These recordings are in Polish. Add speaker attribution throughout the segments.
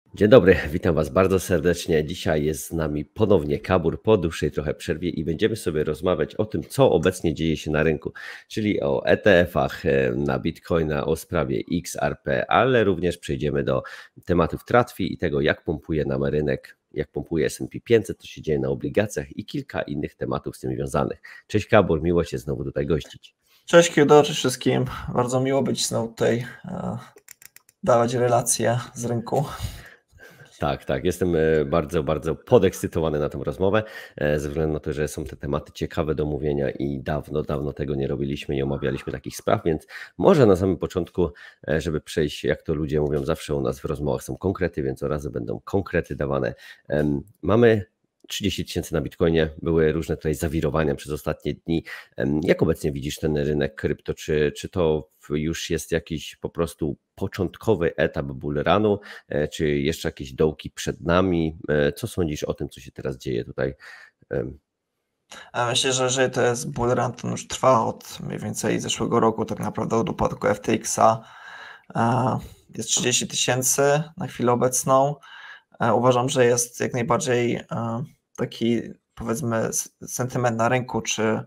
Speaker 1: Dzień dobry, witam Was bardzo serdecznie. Dzisiaj jest z nami ponownie Kabur po dłuższej trochę przerwie i będziemy sobie rozmawiać o tym, co obecnie dzieje się na rynku, czyli o ETF-ach na Bitcoina, o sprawie XRP, ale również przejdziemy do tematów tradfi i tego, jak pompuje nam rynek, jak pompuje S&P 500, co się dzieje na obligacjach i kilka innych tematów z tym związanych. Cześć Kabur, miło Cię znowu tutaj gościć.
Speaker 2: Cześć Kiudo, cześć wszystkim. Bardzo miło być znowu tutaj, dawać relacje z rynku.
Speaker 1: Tak, jestem bardzo, bardzo podekscytowany na tę rozmowę, ze względu na to, że są te tematy ciekawe do mówienia i dawno tego nie robiliśmy, nie omawialiśmy takich spraw, więc może na samym początku, żeby przejść, jak to ludzie mówią zawsze u nas w rozmowach, są konkrety, więc od razu będą konkrety dawane. Mamy 30 tysięcy na Bitcoinie, były różne tutaj zawirowania przez ostatnie dni. Jak obecnie widzisz ten rynek krypto? Czy to już jest jakiś po prostu początkowy etap bullrunu, czy jeszcze jakieś dołki przed nami? Co sądzisz o tym, co się teraz dzieje tutaj?
Speaker 2: Myślę, że to jest bullrun, to już trwa od mniej więcej zeszłego roku, tak naprawdę od upadku FTX-a. Jest 30 tysięcy na chwilę obecną. Uważam, że jest jak najbardziej taki, powiedzmy, sentyment na rynku, czy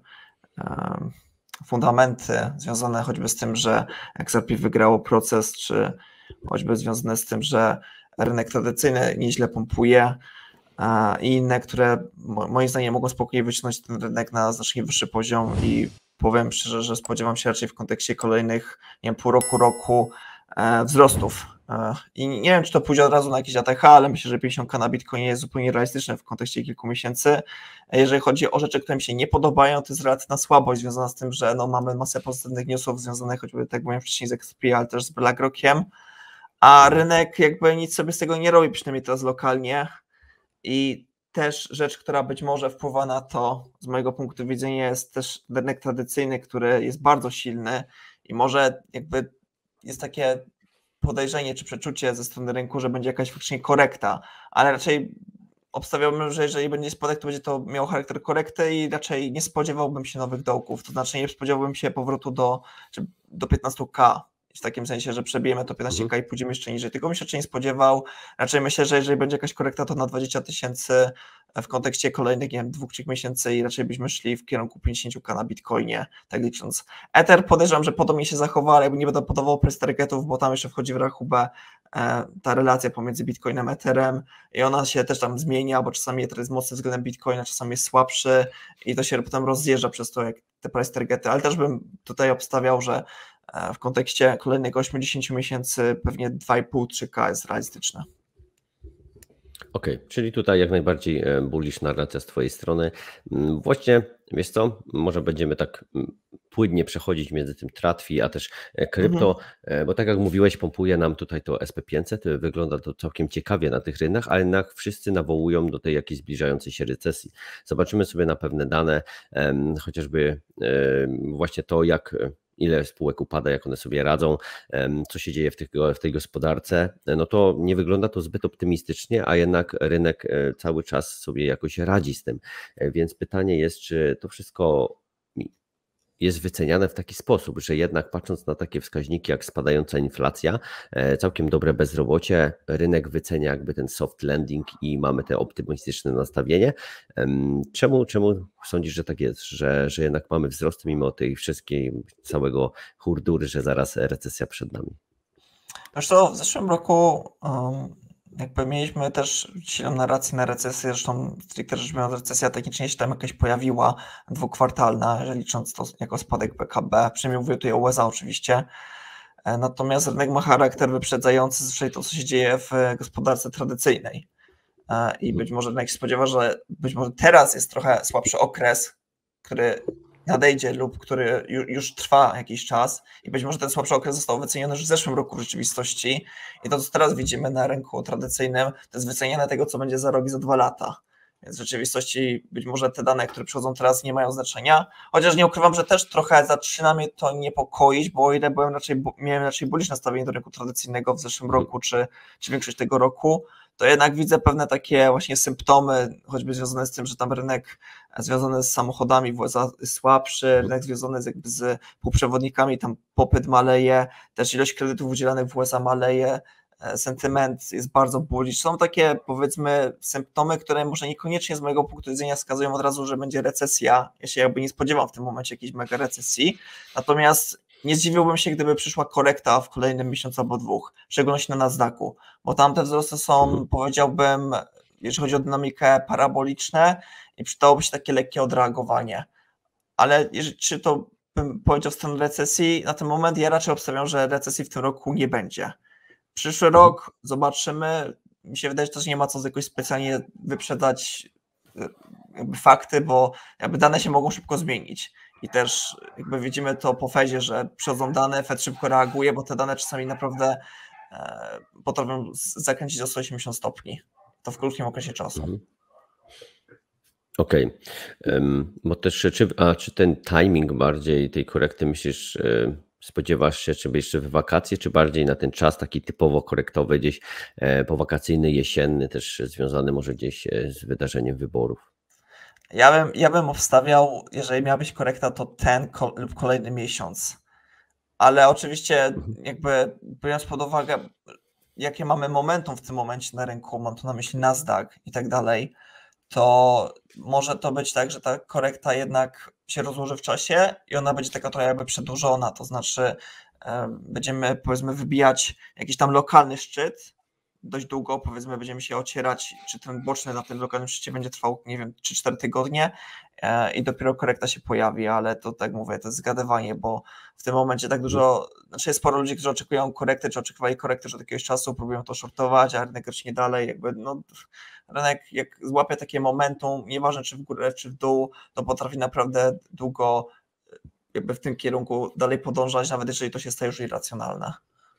Speaker 2: fundamenty związane choćby z tym, że XRP wygrało proces, czy choćby związane z tym, że rynek tradycyjny nieźle pompuje i inne, które moim zdaniem mogą spokojnie wyciągnąć ten rynek na znacznie wyższy poziom i powiem szczerze, że spodziewam się raczej w kontekście kolejnych, nie wiem, pół roku wzrostów. I nie wiem, czy to pójdzie od razu na jakiś ATH, ale myślę, że 50K na Bitcoinie jest zupełnie realistyczne w kontekście kilku miesięcy. Jeżeli chodzi o rzeczy, które mi się nie podobają, to jest relatywna słabość związana z tym, że mamy masę pozytywnych newsów związanych choćby, tak jak mówiłem wcześniej, z XP, ale też z BlackRockiem, a rynek jakby nic sobie z tego nie robi, przynajmniej teraz lokalnie. I też rzecz, która być może wpływa na to, z mojego punktu widzenia, jest też rynek tradycyjny, który jest bardzo silny i może jakby jest takie podejrzenie czy przeczucie ze strony rynku, że będzie jakaś faktycznie korekta, ale raczej obstawiałbym, że jeżeli będzie spadek, to będzie to miało charakter korekty i raczej nie spodziewałbym się nowych dołków, to znaczy nie spodziewałbym się powrotu do 15K, w takim sensie, że przebijemy to 15K i pójdziemy jeszcze niżej. Tego bym się raczej nie spodziewał. Raczej myślę, że jeżeli będzie jakaś korekta, to na 20 tysięcy w kontekście kolejnych, nie wiem, 2-3 miesięcy i raczej byśmy szli w kierunku 50K na Bitcoinie, tak licząc. Ether podejrzewam, że podobnie się zachowa, ale jakby nie będę podawał price targetów, bo tam jeszcze wchodzi w rachubę ta relacja pomiędzy Bitcoinem a Etherem i ona się też tam zmienia, bo czasami Ether jest mocny względem Bitcoina, czasami jest słabszy i to się potem rozjeżdża przez to, jak te price targety, ale też bym tutaj obstawiał, że w kontekście kolejnych 80 miesięcy pewnie 2,5-3K jest realistyczne.
Speaker 1: Okej, czyli tutaj jak najbardziej bullish narracja z Twojej strony. Właśnie, wiesz co, może będziemy tak płynnie przechodzić między tym tradfi, a też krypto, bo tak jak mówiłeś, pompuje nam tutaj to SP500, wygląda to całkiem ciekawie na tych rynkach, ale jednak wszyscy nawołują do tej jakiejś zbliżającej się recesji. Zobaczymy sobie na pewne dane, chociażby właśnie to, ile spółek upada, jak one sobie radzą, co się dzieje w tej gospodarce, no to nie wygląda to zbyt optymistycznie, a jednak rynek cały czas sobie jakoś radzi z tym. Więc pytanie jest, czy to wszystko jest wyceniane w taki sposób, że jednak patrząc na takie wskaźniki jak spadająca inflacja, całkiem dobre bezrobocie, rynek wycenia jakby ten soft landing i mamy te optymistyczne nastawienie. Czemu sądzisz, że tak jest, że jednak mamy wzrost mimo tej wszystkiej, całego hurdury, że zaraz recesja przed nami?
Speaker 2: Zresztą w zeszłym roku jakby mieliśmy też silną narrację na recesję, zresztą stricte rzecz biorąc recesja technicznie się tam jakaś pojawiła, dwukwartalna, jeżeli licząc to jako spadek PKB, przynajmniej mówię tutaj o USA oczywiście, natomiast rynek ma charakter wyprzedzający zazwyczaj to, co się dzieje w gospodarce tradycyjnej i być może rynek się spodziewa, że być może teraz jest trochę słabszy okres, który nadejdzie lub który już trwa jakiś czas i być może ten słabszy okres został wyceniony już w zeszłym roku w rzeczywistości i to, co teraz widzimy na rynku tradycyjnym, to jest wyceniane tego, co będzie za rok i za 2 lata. Więc w rzeczywistości być może te dane, które przychodzą teraz, nie mają znaczenia, chociaż nie ukrywam, że też trochę zaczyna mnie to niepokoić, bo o ile miałem raczej bullish nastawienie do rynku tradycyjnego w zeszłym roku, czy większość tego roku, to jednak widzę pewne takie właśnie symptomy, choćby związane z tym, że tam rynek związany z samochodami w USA jest słabszy, rynek związany z półprzewodnikami, tam popyt maleje, też ilość kredytów udzielanych w USA maleje, sentyment jest bardzo bullish. Są takie, powiedzmy, symptomy, które może niekoniecznie z mojego punktu widzenia wskazują od razu, że będzie recesja. Ja się jakby nie spodziewam w tym momencie jakiejś mega recesji, natomiast nie zdziwiłbym się, gdyby przyszła korekta w kolejnym miesiącu albo dwóch, w szczególności na Nasdaqu, bo tam te wzrosty są, powiedziałbym, jeżeli chodzi o dynamikę, paraboliczne i przydałoby się takie lekkie odreagowanie. Ale czy to bym powiedział w stronę recesji, na ten moment ja raczej obstawiam, że recesji w tym roku nie będzie. Przyszły rok zobaczymy. Mi się wydaje, że też nie ma co jakoś specjalnie wyprzedać jakby fakty, bo jakby dane się mogą szybko zmienić. I też jakby widzimy to po Fedzie, że przychodzą dane, Fed szybko reaguje, bo te dane czasami naprawdę potrafią zakręcić o 180 stopni. To w krótkim okresie czasu.
Speaker 1: Okej. Bo też czy ten timing bardziej tej korekty myślisz, spodziewasz się, czy jeszcze w wakacje, czy bardziej na ten czas taki typowo korektowy, gdzieś powakacyjny, jesienny, też związany może gdzieś z wydarzeniem wyborów?
Speaker 2: Ja bym obstawiał, jeżeli miała być korekta, to ten lub kolejny miesiąc. Ale oczywiście jakby biorąc pod uwagę, jakie mamy momentum w tym momencie na rynku, mam tu na myśli Nasdaq i tak dalej, to może to być tak, że ta korekta jednak się rozłoży w czasie i ona będzie taka trochę jakby przedłużona, to znaczy będziemy, powiedzmy, wybijać jakiś tam lokalny szczyt dość długo, powiedzmy, będziemy się ocierać, czy ten boczny na tym lokalnym szczycie będzie trwał, nie wiem, 3-4 tygodnie i dopiero korekta się pojawi, ale to tak mówię, to jest zgadywanie, bo w tym momencie tak dużo, znaczy jest sporo ludzi, którzy oczekują korekty, czy oczekiwali korekty już od jakiegoś czasu, próbują to shortować, a rynek rośnie dalej, jakby no rynek jak złapie takie momentum, nieważne czy w górę, czy w dół, to potrafi naprawdę długo jakby w tym kierunku dalej podążać, nawet jeżeli to się staje już irracjonalne.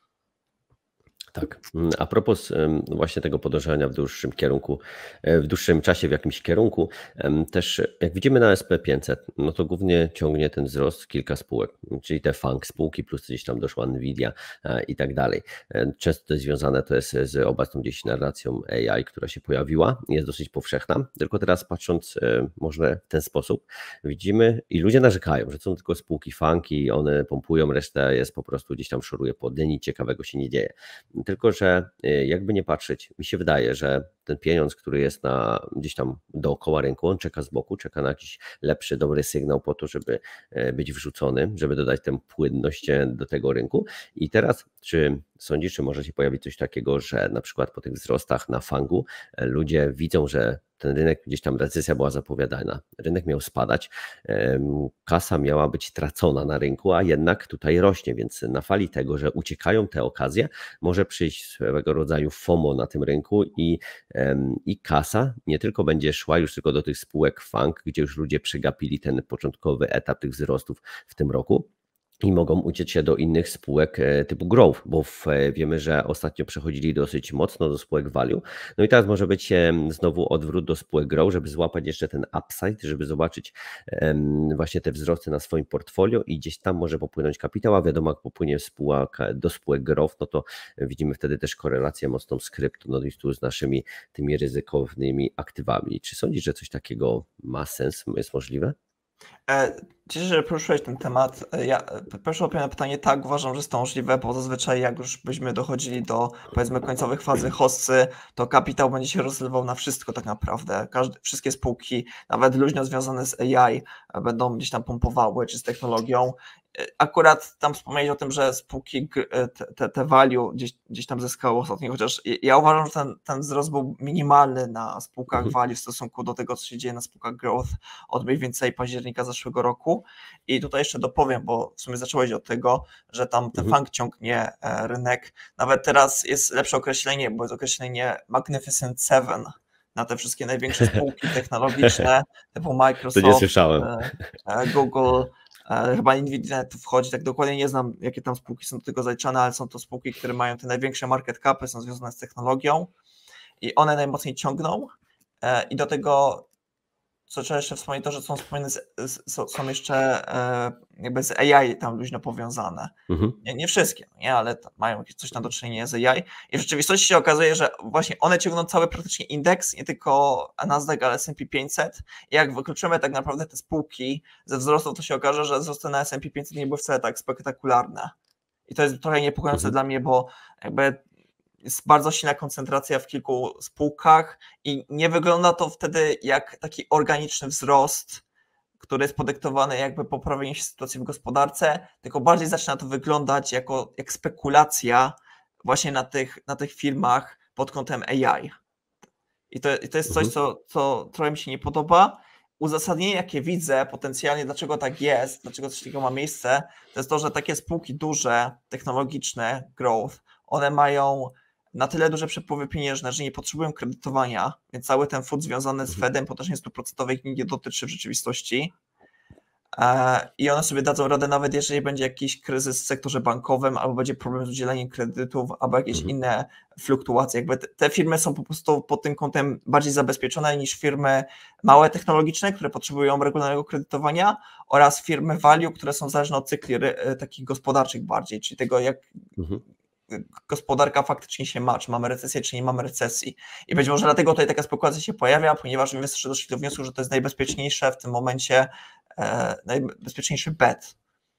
Speaker 1: Tak. A propos właśnie tego podążania w dłuższym kierunku, w dłuższym czasie w jakimś kierunku, też jak widzimy na SP500, no to głównie ciągnie ten wzrost kilka spółek, czyli te FANG spółki, plus gdzieś tam doszła Nvidia i tak dalej. Często to jest związane to jest z obecną gdzieś narracją AI, która się pojawiła, jest dosyć powszechna, tylko teraz patrząc może w ten sposób, widzimy i ludzie narzekają, że są tylko spółki FANG i one pompują, reszta jest po prostu gdzieś tam szoruje po dni, ciekawego się nie dzieje. Tylko że jakby nie patrzeć, mi się wydaje, że ten pieniądz, który jest gdzieś tam dookoła rynku, on czeka z boku, czeka na jakiś lepszy, dobry sygnał po to, żeby być wrzucony, żeby dodać tę płynność do tego rynku. I teraz, czy sądzisz, czy może się pojawić coś takiego, że na przykład po tych wzrostach na FANG-u ludzie widzą, że ten rynek, gdzieś tam recesja była zapowiadana, rynek miał spadać, kasa miała być tracona na rynku, a jednak tutaj rośnie, więc na fali tego, że uciekają te okazje, może przyjść swego rodzaju FOMO na tym rynku i kasa nie tylko będzie szła już tylko do tych spółek FANG, gdzie już ludzie przegapili ten początkowy etap tych wzrostów w tym roku, i mogą uciec się do innych spółek typu growth, bo wiemy, że ostatnio przechodzili dosyć mocno do spółek value. No i teraz może być znowu odwrót do spółek growth, żeby złapać jeszcze ten upside, żeby zobaczyć właśnie te wzrosty na swoim portfolio i gdzieś tam może popłynąć kapitał, a wiadomo, jak popłynie do spółek growth, no to widzimy wtedy też korelację mocną z krypto, no i tu z naszymi tymi ryzykownymi aktywami. Czy sądzisz, że coś takiego ma sens, jest możliwe?
Speaker 2: Cieszę się, że poruszyłeś ten temat. Proszę o pytanie, tak, uważam, że jest to możliwe, bo zazwyczaj jak już byśmy dochodzili do, powiedzmy, końcowych fazy hossy, to kapitał będzie się rozlewał na wszystko tak naprawdę. Wszystkie spółki, nawet luźno związane z AI, będą gdzieś tam pompowały, czy z technologią. Akurat tam wspomnieć o tym, że spółki te value gdzieś tam zyskały ostatnio, chociaż ja uważam, że ten wzrost był minimalny na spółkach value w stosunku do tego, co się dzieje na spółkach growth od mniej więcej października zeszłego roku. I tutaj jeszcze dopowiem, bo w sumie zacząłeś od tego, że tam ten FANG ciągnie rynek. Nawet teraz jest lepsze określenie, bo jest określenie Magnificent Seven na te wszystkie największe spółki technologiczne typu Microsoft,
Speaker 1: To nie słyszałem.
Speaker 2: Google, chyba Nvidia tu wchodzi, tak dokładnie nie znam, jakie tam spółki są do tego zaliczane, ale są to spółki, które mają te największe market capy, są związane z technologią i one najmocniej ciągną i do tego, co trzeba jeszcze wspomnieć, to, że są wspomniane są jeszcze jakby z AI tam luźno powiązane. Nie wszystkie, nie, ale mają coś tam do czynienia z AI i w rzeczywistości się okazuje, że właśnie one ciągną cały praktycznie indeks, nie tylko Nasdaq, ale S&P 500 i jak wykluczymy tak naprawdę te spółki ze wzrostów, to się okaże, że wzrosty na S&P 500 nie były wcale tak spektakularne i to jest trochę niepokojące dla mnie, bo jakby jest bardzo silna koncentracja w kilku spółkach i nie wygląda to wtedy jak taki organiczny wzrost, który jest podyktowany jakby poprawieniem się sytuacji w gospodarce, tylko bardziej zaczyna to wyglądać jak spekulacja właśnie na tych firmach pod kątem AI. I to jest coś, co trochę mi się nie podoba. Uzasadnienie, jakie widzę potencjalnie, dlaczego tak jest, dlaczego coś takiego ma miejsce, to jest to, że takie spółki duże, technologiczne, growth, one mają na tyle duże przepływy pieniężne, że nie potrzebują kredytowania, więc cały ten fund związany z Fedem potężnie 100% ich nie dotyczy w rzeczywistości. I one sobie dadzą radę, nawet jeżeli będzie jakiś kryzys w sektorze bankowym, albo będzie problem z udzieleniem kredytów, albo jakieś inne fluktuacje. Jakby te firmy są po prostu pod tym kątem bardziej zabezpieczone niż firmy małe technologiczne, które potrzebują regularnego kredytowania, oraz firmy value, które są zależne od cykli takich gospodarczych bardziej, czyli tego, jak gospodarka faktycznie się ma, czy mamy recesję, czy nie mamy recesji. I być może dlatego tutaj taka spekulacja się pojawia, ponieważ inwestorzy doszli do wniosku, że to jest najbezpieczniejsze w tym momencie, najbezpieczniejszy bet.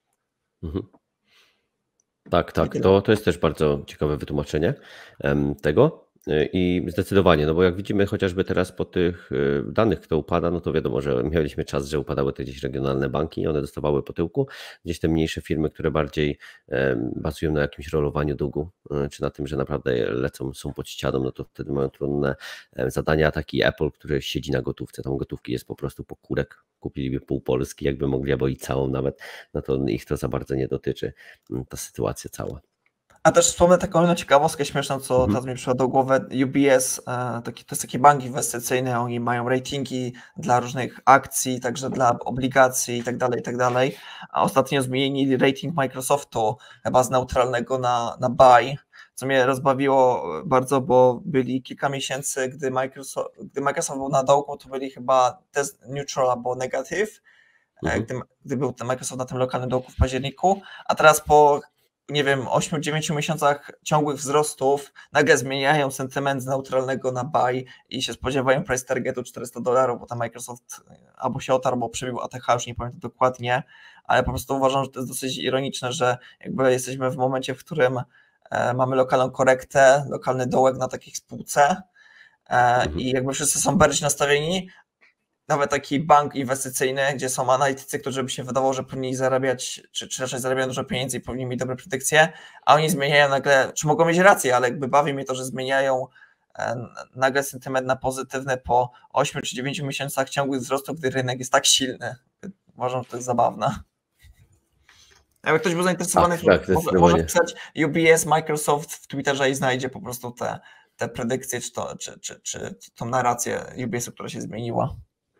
Speaker 1: Tak, to jest też bardzo ciekawe wytłumaczenie tego. I zdecydowanie, no bo jak widzimy chociażby teraz po tych danych, kto upada, no to wiadomo, że mieliśmy czas, że upadały te gdzieś regionalne banki i one dostawały po tyłku. Gdzieś te mniejsze firmy, które bardziej bazują na jakimś rolowaniu długu, czy na tym, że naprawdę lecą, są pod ścianą, no to wtedy mają trudne zadania. Taki Apple, który siedzi na gotówce, tam gotówki jest po prostu pokórek, kupiliby pół Polski, jakby mogli, albo i całą nawet, no to ich to za bardzo nie dotyczy, ta sytuacja cała.
Speaker 2: A też wspomnę taką jedną ciekawostkę śmieszną, co teraz mi przyszła do głowy. UBS, to jest taki bank inwestycyjny, oni mają ratingi dla różnych akcji, także dla obligacji i tak dalej. A ostatnio zmienili rating Microsoftu chyba z neutralnego na buy, co mnie rozbawiło bardzo, bo byli kilka miesięcy, gdy Microsoft był na dołku, to byli chyba neutral albo negative, gdy był ten Microsoft na tym lokalnym dołku w październiku, a teraz po 8-9 miesiącach ciągłych wzrostów nagle zmieniają sentyment z neutralnego na buy i się spodziewają price targetu $400, bo tam Microsoft albo się otarł, albo przebił ATH, już nie pamiętam dokładnie, ale po prostu uważam, że to jest dosyć ironiczne, że jakby jesteśmy w momencie, w którym mamy lokalną korektę, lokalny dołek na takich spółce i jakby wszyscy są bardziej nastawieni. Nawet taki bank inwestycyjny, gdzie są analitycy, którzy by się wydawało, że powinni zarabiać, czy raczej zarabiają dużo pieniędzy i powinni mieć dobre predykcje, a oni zmieniają nagle, czy mogą mieć rację, ale jakby bawi mnie to, że zmieniają nagle sentyment na pozytywny po 8 czy 9 miesiącach ciągłych wzrostów, gdy rynek jest tak silny. Uważam, że to jest zabawne. Jakby ktoś był zainteresowany, może pisać UBS, Microsoft w Twitterze i znajdzie po prostu te predykcje, czy tą narrację UBS-u, która się zmieniła.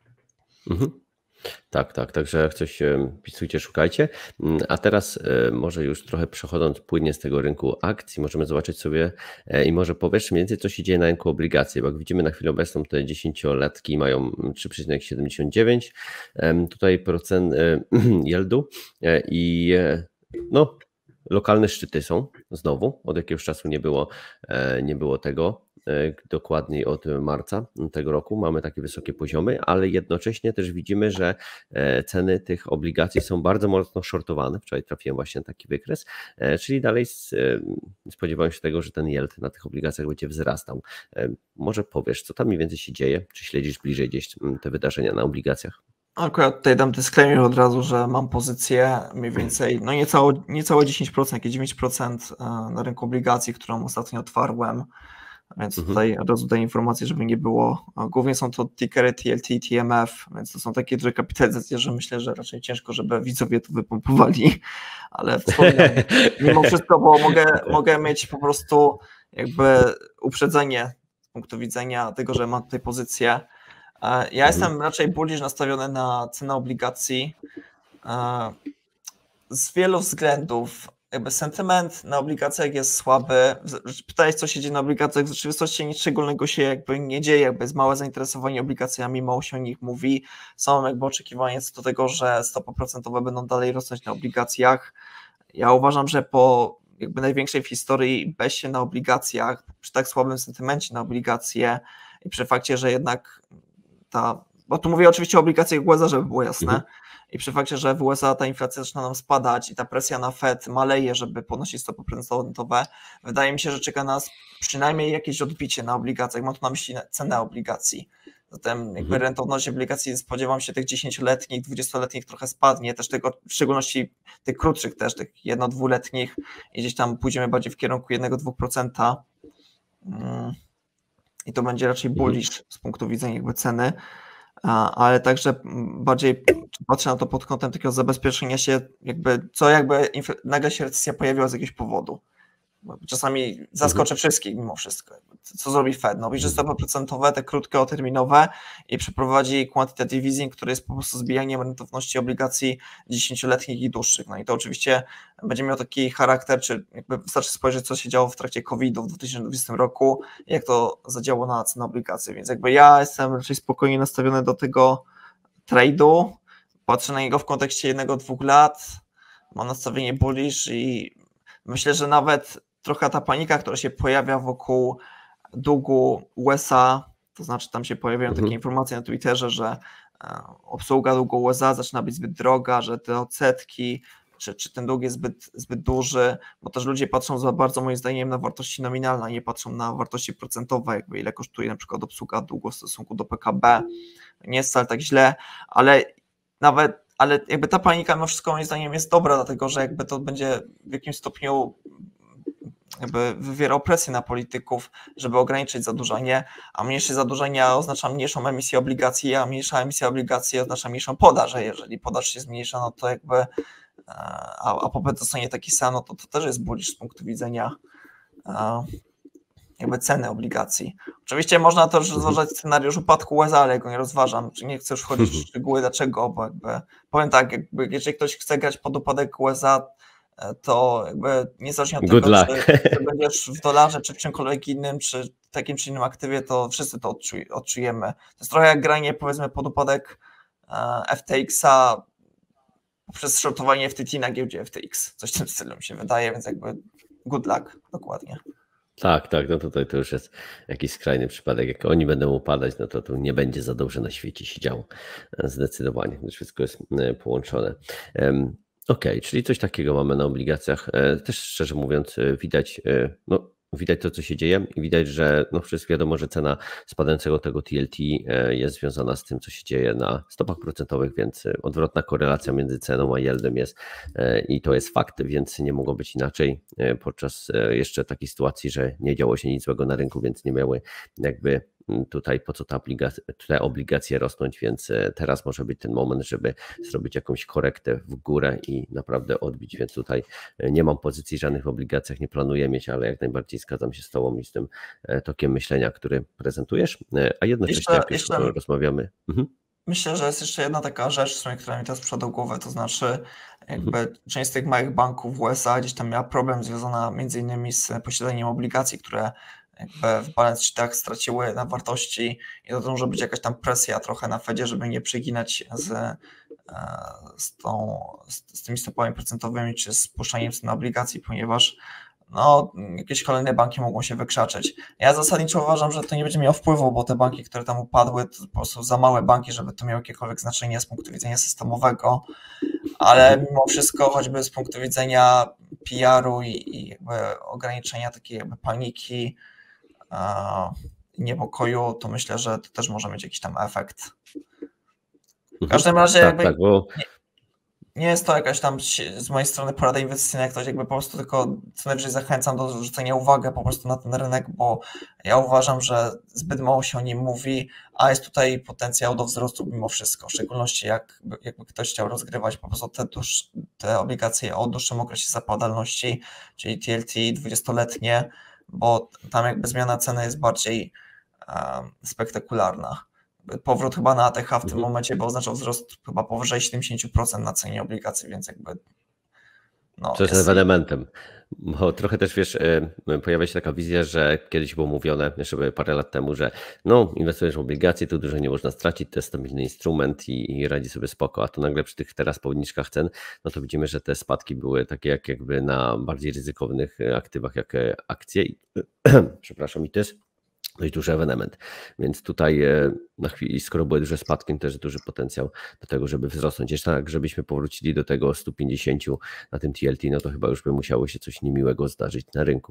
Speaker 1: Tak, także jak coś pisujcie, szukajcie. A teraz może już trochę przechodząc płynnie z tego rynku akcji, możemy zobaczyć sobie i może powiesz mniej więcej, co się dzieje na rynku obligacji, bo jak widzimy na chwilę obecną te 10-letki mają 3,79 tutaj procent yieldu i no lokalne szczyty są znowu, od jakiegoś czasu nie było tego. Dokładniej od marca tego roku mamy takie wysokie poziomy, ale jednocześnie też widzimy, że ceny tych obligacji są bardzo mocno shortowane. Wczoraj trafiłem właśnie na taki wykres, czyli dalej spodziewałem się tego, że ten yield na tych obligacjach będzie wzrastał. Może powiesz, co tam mniej więcej się dzieje? Czy śledzisz bliżej gdzieś te wydarzenia na obligacjach?
Speaker 2: Akurat tutaj dam disclaimer od razu, że mam pozycję mniej więcej, no niecałe 10%, jakieś 9% na rynku obligacji, którą ostatnio otwarłem, więc tutaj od razu daję informację, żeby nie było. Głównie są to tickery TLT, TMF, więc to są takie duże kapitalizacje, że myślę, że raczej ciężko, żeby widzowie to wypompowali, ale wspominam, mimo wszystko, bo mogę mieć po prostu jakby uprzedzenie z punktu widzenia tego, że mam tutaj pozycję. Ja jestem raczej bullish nastawiony na cenę obligacji z wielu względów. Jakby sentyment na obligacjach jest słaby. Pytałeś, co się dzieje na obligacjach. W rzeczywistości nic szczególnego się jakby nie dzieje. Jakby jest małe zainteresowanie obligacjami, mało się o nich mówi. Są jakby oczekiwania co do tego, że stopy procentowe będą dalej rosnąć na obligacjach. Ja uważam, że po jakby największej w historii beście na obligacjach, przy tak słabym sentymencie na obligacje i przy fakcie, że jednak ta bo tu mówię oczywiście o obligacjach USA, żeby było jasne, i przy fakcie, że w USA ta inflacja zaczyna nam spadać i ta presja na Fed maleje, żeby podnosić stopy procentowe, wydaje mi się, że czeka nas przynajmniej jakieś odbicie na obligacjach, mam tu na myśli cenę obligacji. Zatem jakby rentowność obligacji spodziewam się tych 10-letnich, 20-letnich trochę spadnie, też tego, w szczególności tych krótszych też, tych 1-2-letnich i gdzieś tam pójdziemy bardziej w kierunku 1-2%. I to będzie raczej bullish z punktu widzenia jakby ceny, ale także bardziej patrzę na to pod kątem takiego zabezpieczenia się, jakby nagle się recesja pojawiła z jakiegoś powodu. Czasami zaskoczy wszystkich mimo wszystko. Co zrobi Fed? No, obniży stopy procentowe, te krótkoterminowe i przeprowadzi quantitative easing, który jest po prostu zbijaniem rentowności obligacji 10-letnich i dłuższych. No i to oczywiście będzie miał taki charakter, czy jakby wystarczy spojrzeć, co się działo w trakcie COVID-u w 2020 roku, jak to zadziałało na cenę obligacji. Więc jakby ja jestem raczej spokojnie nastawiony do tego trade'u, patrzę na niego w kontekście 1-2 lat, mam nastawienie bullish i myślę, że nawet trochę ta panika, która się pojawia wokół długu USA, to znaczy tam się pojawiają takie informacje na Twitterze, że obsługa długu USA zaczyna być zbyt droga, że te odsetki, czy ten dług jest zbyt duży, bo też ludzie patrzą za bardzo moim zdaniem na wartości nominalne, nie patrzą na wartości procentowe, jakby ile kosztuje na przykład obsługa długu w stosunku do PKB. Nie jest wcale tak źle, ale jakby ta panika mimo wszystko moim zdaniem jest dobra, dlatego że jakby to będzie w jakimś stopniu jakby wywierał presję na polityków, żeby ograniczyć zadłużenie, a mniejsze zadłużenie oznacza mniejszą emisję obligacji, a mniejsza emisja obligacji oznacza mniejszą podaż, a jeżeli podaż się zmniejsza, no to jakby a popyt zostanie taki sam, no to też jest bullish z punktu widzenia jakby ceny obligacji. Oczywiście można też rozważać scenariusz upadku USA, ale go nie rozważam, czy nie chcę już wchodzić w szczegóły dlaczego, bo jakby powiem tak, jakby jeżeli ktoś chce grać pod upadek USA, to jakby niezależnie od tego, czy będziesz w dolarze, czy w czymkolwiek innym, czy takim czy innym aktywie, to wszyscy to odczujemy. To jest trochę jak granie powiedzmy pod upadek FTX-a poprzez shortowanie FTT na giełdzie FTX. Coś w tym stylu mi się wydaje, więc jakby good luck, dokładnie.
Speaker 1: Tak, no tutaj to już jest jakiś skrajny przypadek. Jak oni będą upadać, no to tu nie będzie za dobrze na świecie się działo. Zdecydowanie, to wszystko jest połączone. Okej, czyli coś takiego mamy na obligacjach. Też szczerze mówiąc widać to, co się dzieje i widać, że wszystko wiadomo, że cena spadającego tego TLT jest związana z tym, co się dzieje na stopach procentowych, więc odwrotna korelacja między ceną a yieldem jest i to jest fakt, więc nie mogło być inaczej podczas jeszcze takiej sytuacji, że nie działo się nic złego na rynku, więc nie miały jakby tutaj po co te obligacje rosnąć, więc teraz może być ten moment, żeby zrobić jakąś korektę w górę i naprawdę odbić, więc tutaj nie mam pozycji żadnych w obligacjach, nie planuję mieć, ale jak najbardziej zgadzam się z Tobą i z tym tokiem myślenia, który prezentujesz, a jednocześnie jak już rozmawiamy.
Speaker 2: Myślę, że jest jeszcze jedna taka rzecz, która mi teraz przyszła do głowy, to znaczy jakby część z tych małych banków w USA gdzieś tam miała problem związana między innymi z posiadaniem obligacji, które jakby w balance sheetach straciły na wartości i to może być jakaś tam presja trochę na Fedzie, żeby nie przeginać z tymi stopami procentowymi czy z puszczaniem cen obligacji, ponieważ jakieś kolejne banki mogą się wykrzaczyć. Ja zasadniczo uważam, że to nie będzie miało wpływu, bo te banki, które tam upadły, to po prostu za małe banki, żeby to miało jakiekolwiek znaczenie z punktu widzenia systemowego, ale mimo wszystko, choćby z punktu widzenia PR-u i jakby ograniczenia takiej jakby paniki, niepokoju, to myślę, że to też może mieć jakiś tam efekt. W każdym razie nie jest to jakaś tam z mojej strony porada inwestycyjna, jak ktoś jakby po prostu tylko co najwyżej zachęcam do zwrócenia uwagi po prostu na ten rynek, bo ja uważam, że zbyt mało się o nim mówi, a jest tutaj potencjał do wzrostu mimo wszystko, w szczególności jakby ktoś chciał rozgrywać po prostu te obligacje o dłuższym okresie zapadalności, czyli TLT 20-letnie, bo tam jakby zmiana ceny jest bardziej spektakularna. Powrót chyba na ATH w tym momencie, bo oznaczał wzrost chyba powyżej 70% na cenie obligacji, więc jakby
Speaker 1: co jest elementem. Bo trochę też wiesz, pojawia się taka wizja, że kiedyś było mówione, jeszcze parę lat temu, że inwestujesz w obligacje, tu dużo nie można stracić, to jest stabilny instrument i radzi sobie spoko, a to nagle przy tych teraz podniżkach cen, to widzimy, że te spadki były takie jakby na bardziej ryzykownych aktywach jak akcje, przepraszam, i też dość duży ewenement. Więc tutaj na chwili, skoro były duże spadki, też duży potencjał do tego, żeby wzrosnąć. Jeszcze tak, żebyśmy powrócili do tego 150 na tym TLT, no to chyba już by musiało się coś niemiłego zdarzyć na rynku.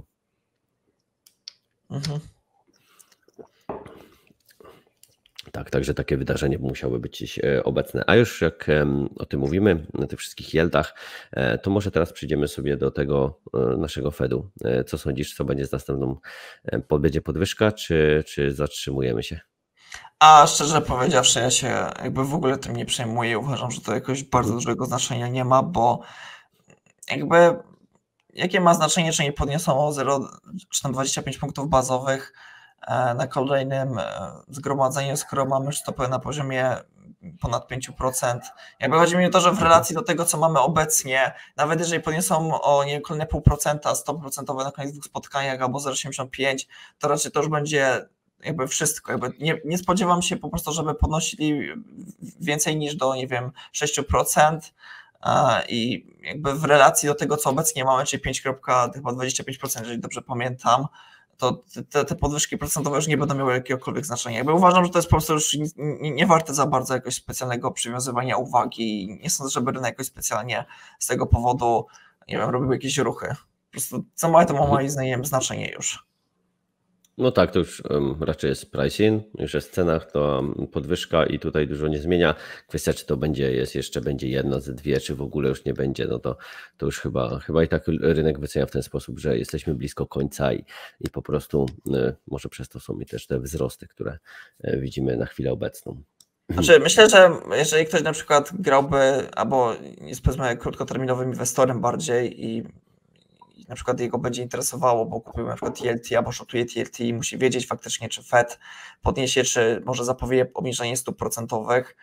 Speaker 1: Tak, także takie wydarzenie musiały być dziś obecne. A już jak o tym mówimy, na tych wszystkich yieldach, to może teraz przejdziemy sobie do tego naszego Fedu. Co sądzisz, co będzie z następną? Będzie podwyżka, czy zatrzymujemy się?
Speaker 2: A szczerze powiedziawszy, ja się jakby w ogóle tym nie przejmuję. Uważam, że to jakoś bardzo dużego znaczenia nie ma, bo jakby jakie ma znaczenie, czy nie podniosą o 0, czy tam 25 punktów bazowych na kolejnym zgromadzeniu, skoro mamy już stopę na poziomie ponad 5%. Jakby chodzi mi o to, że w relacji do tego, co mamy obecnie, nawet jeżeli podniosą o nie wiem, kolejne 0,5%, stopy procentowe na koniec dwóch spotkaniach albo 0,75, to raczej to już będzie jakby wszystko. Jakby nie spodziewam się po prostu, żeby podnosili więcej niż do, nie wiem, 6%. I jakby w relacji do tego, co obecnie mamy, czyli 5,25%, jeżeli dobrze pamiętam, to te podwyżki procentowe już nie będą miały jakiegokolwiek znaczenia. Jakby uważam, że to jest po prostu już nie warte za bardzo jakiegoś specjalnego przywiązywania uwagi i nie sądzę, żeby rynek jakoś specjalnie z tego powodu, nie wiem, robił jakieś ruchy. Po prostu co ma to moim zdaniem znaczenie już.
Speaker 1: No tak, to już raczej jest pricing, już jest w cenach, to podwyżka i tutaj dużo nie zmienia. Kwestia, czy to jeszcze będzie jedna ze dwie, czy w ogóle już nie będzie, no to już chyba i tak rynek wycenia w ten sposób, że jesteśmy blisko końca i po prostu może przez to są i też te wzrosty, które widzimy na chwilę obecną.
Speaker 2: Znaczy, myślę, że jeżeli ktoś na przykład grałby albo jest powiedzmy krótkoterminowym inwestorem bardziej i na przykład jego będzie interesowało, bo kupił na przykład TLT albo shortuje TLT i musi wiedzieć faktycznie, czy Fed podniesie, czy może zapowie obniżenie stóp procentowych,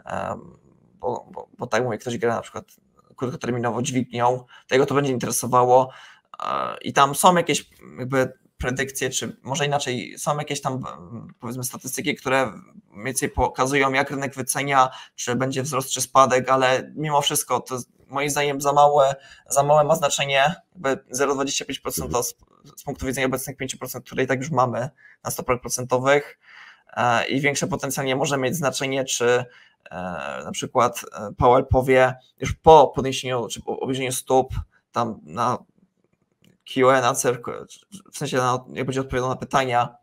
Speaker 2: bo tak mówię, ktoś gra na przykład krótkoterminowo dźwignią, to jego to będzie interesowało i tam są jakieś jakby predykcje, czy może inaczej, są jakieś tam powiedzmy statystyki, które mniej więcej pokazują, jak rynek wycenia, czy będzie wzrost, czy spadek, ale mimo wszystko to moim zdaniem za małe ma znaczenie, jakby 0,25% to z punktu widzenia obecnych 5%, które i tak już mamy na stopach procentowych i większe potencjalnie może mieć znaczenie, czy na przykład Powell powie już po podniesieniu, czy po obniżeniu stóp tam na Q&A, w sensie jak będzie odpowiadał na pytania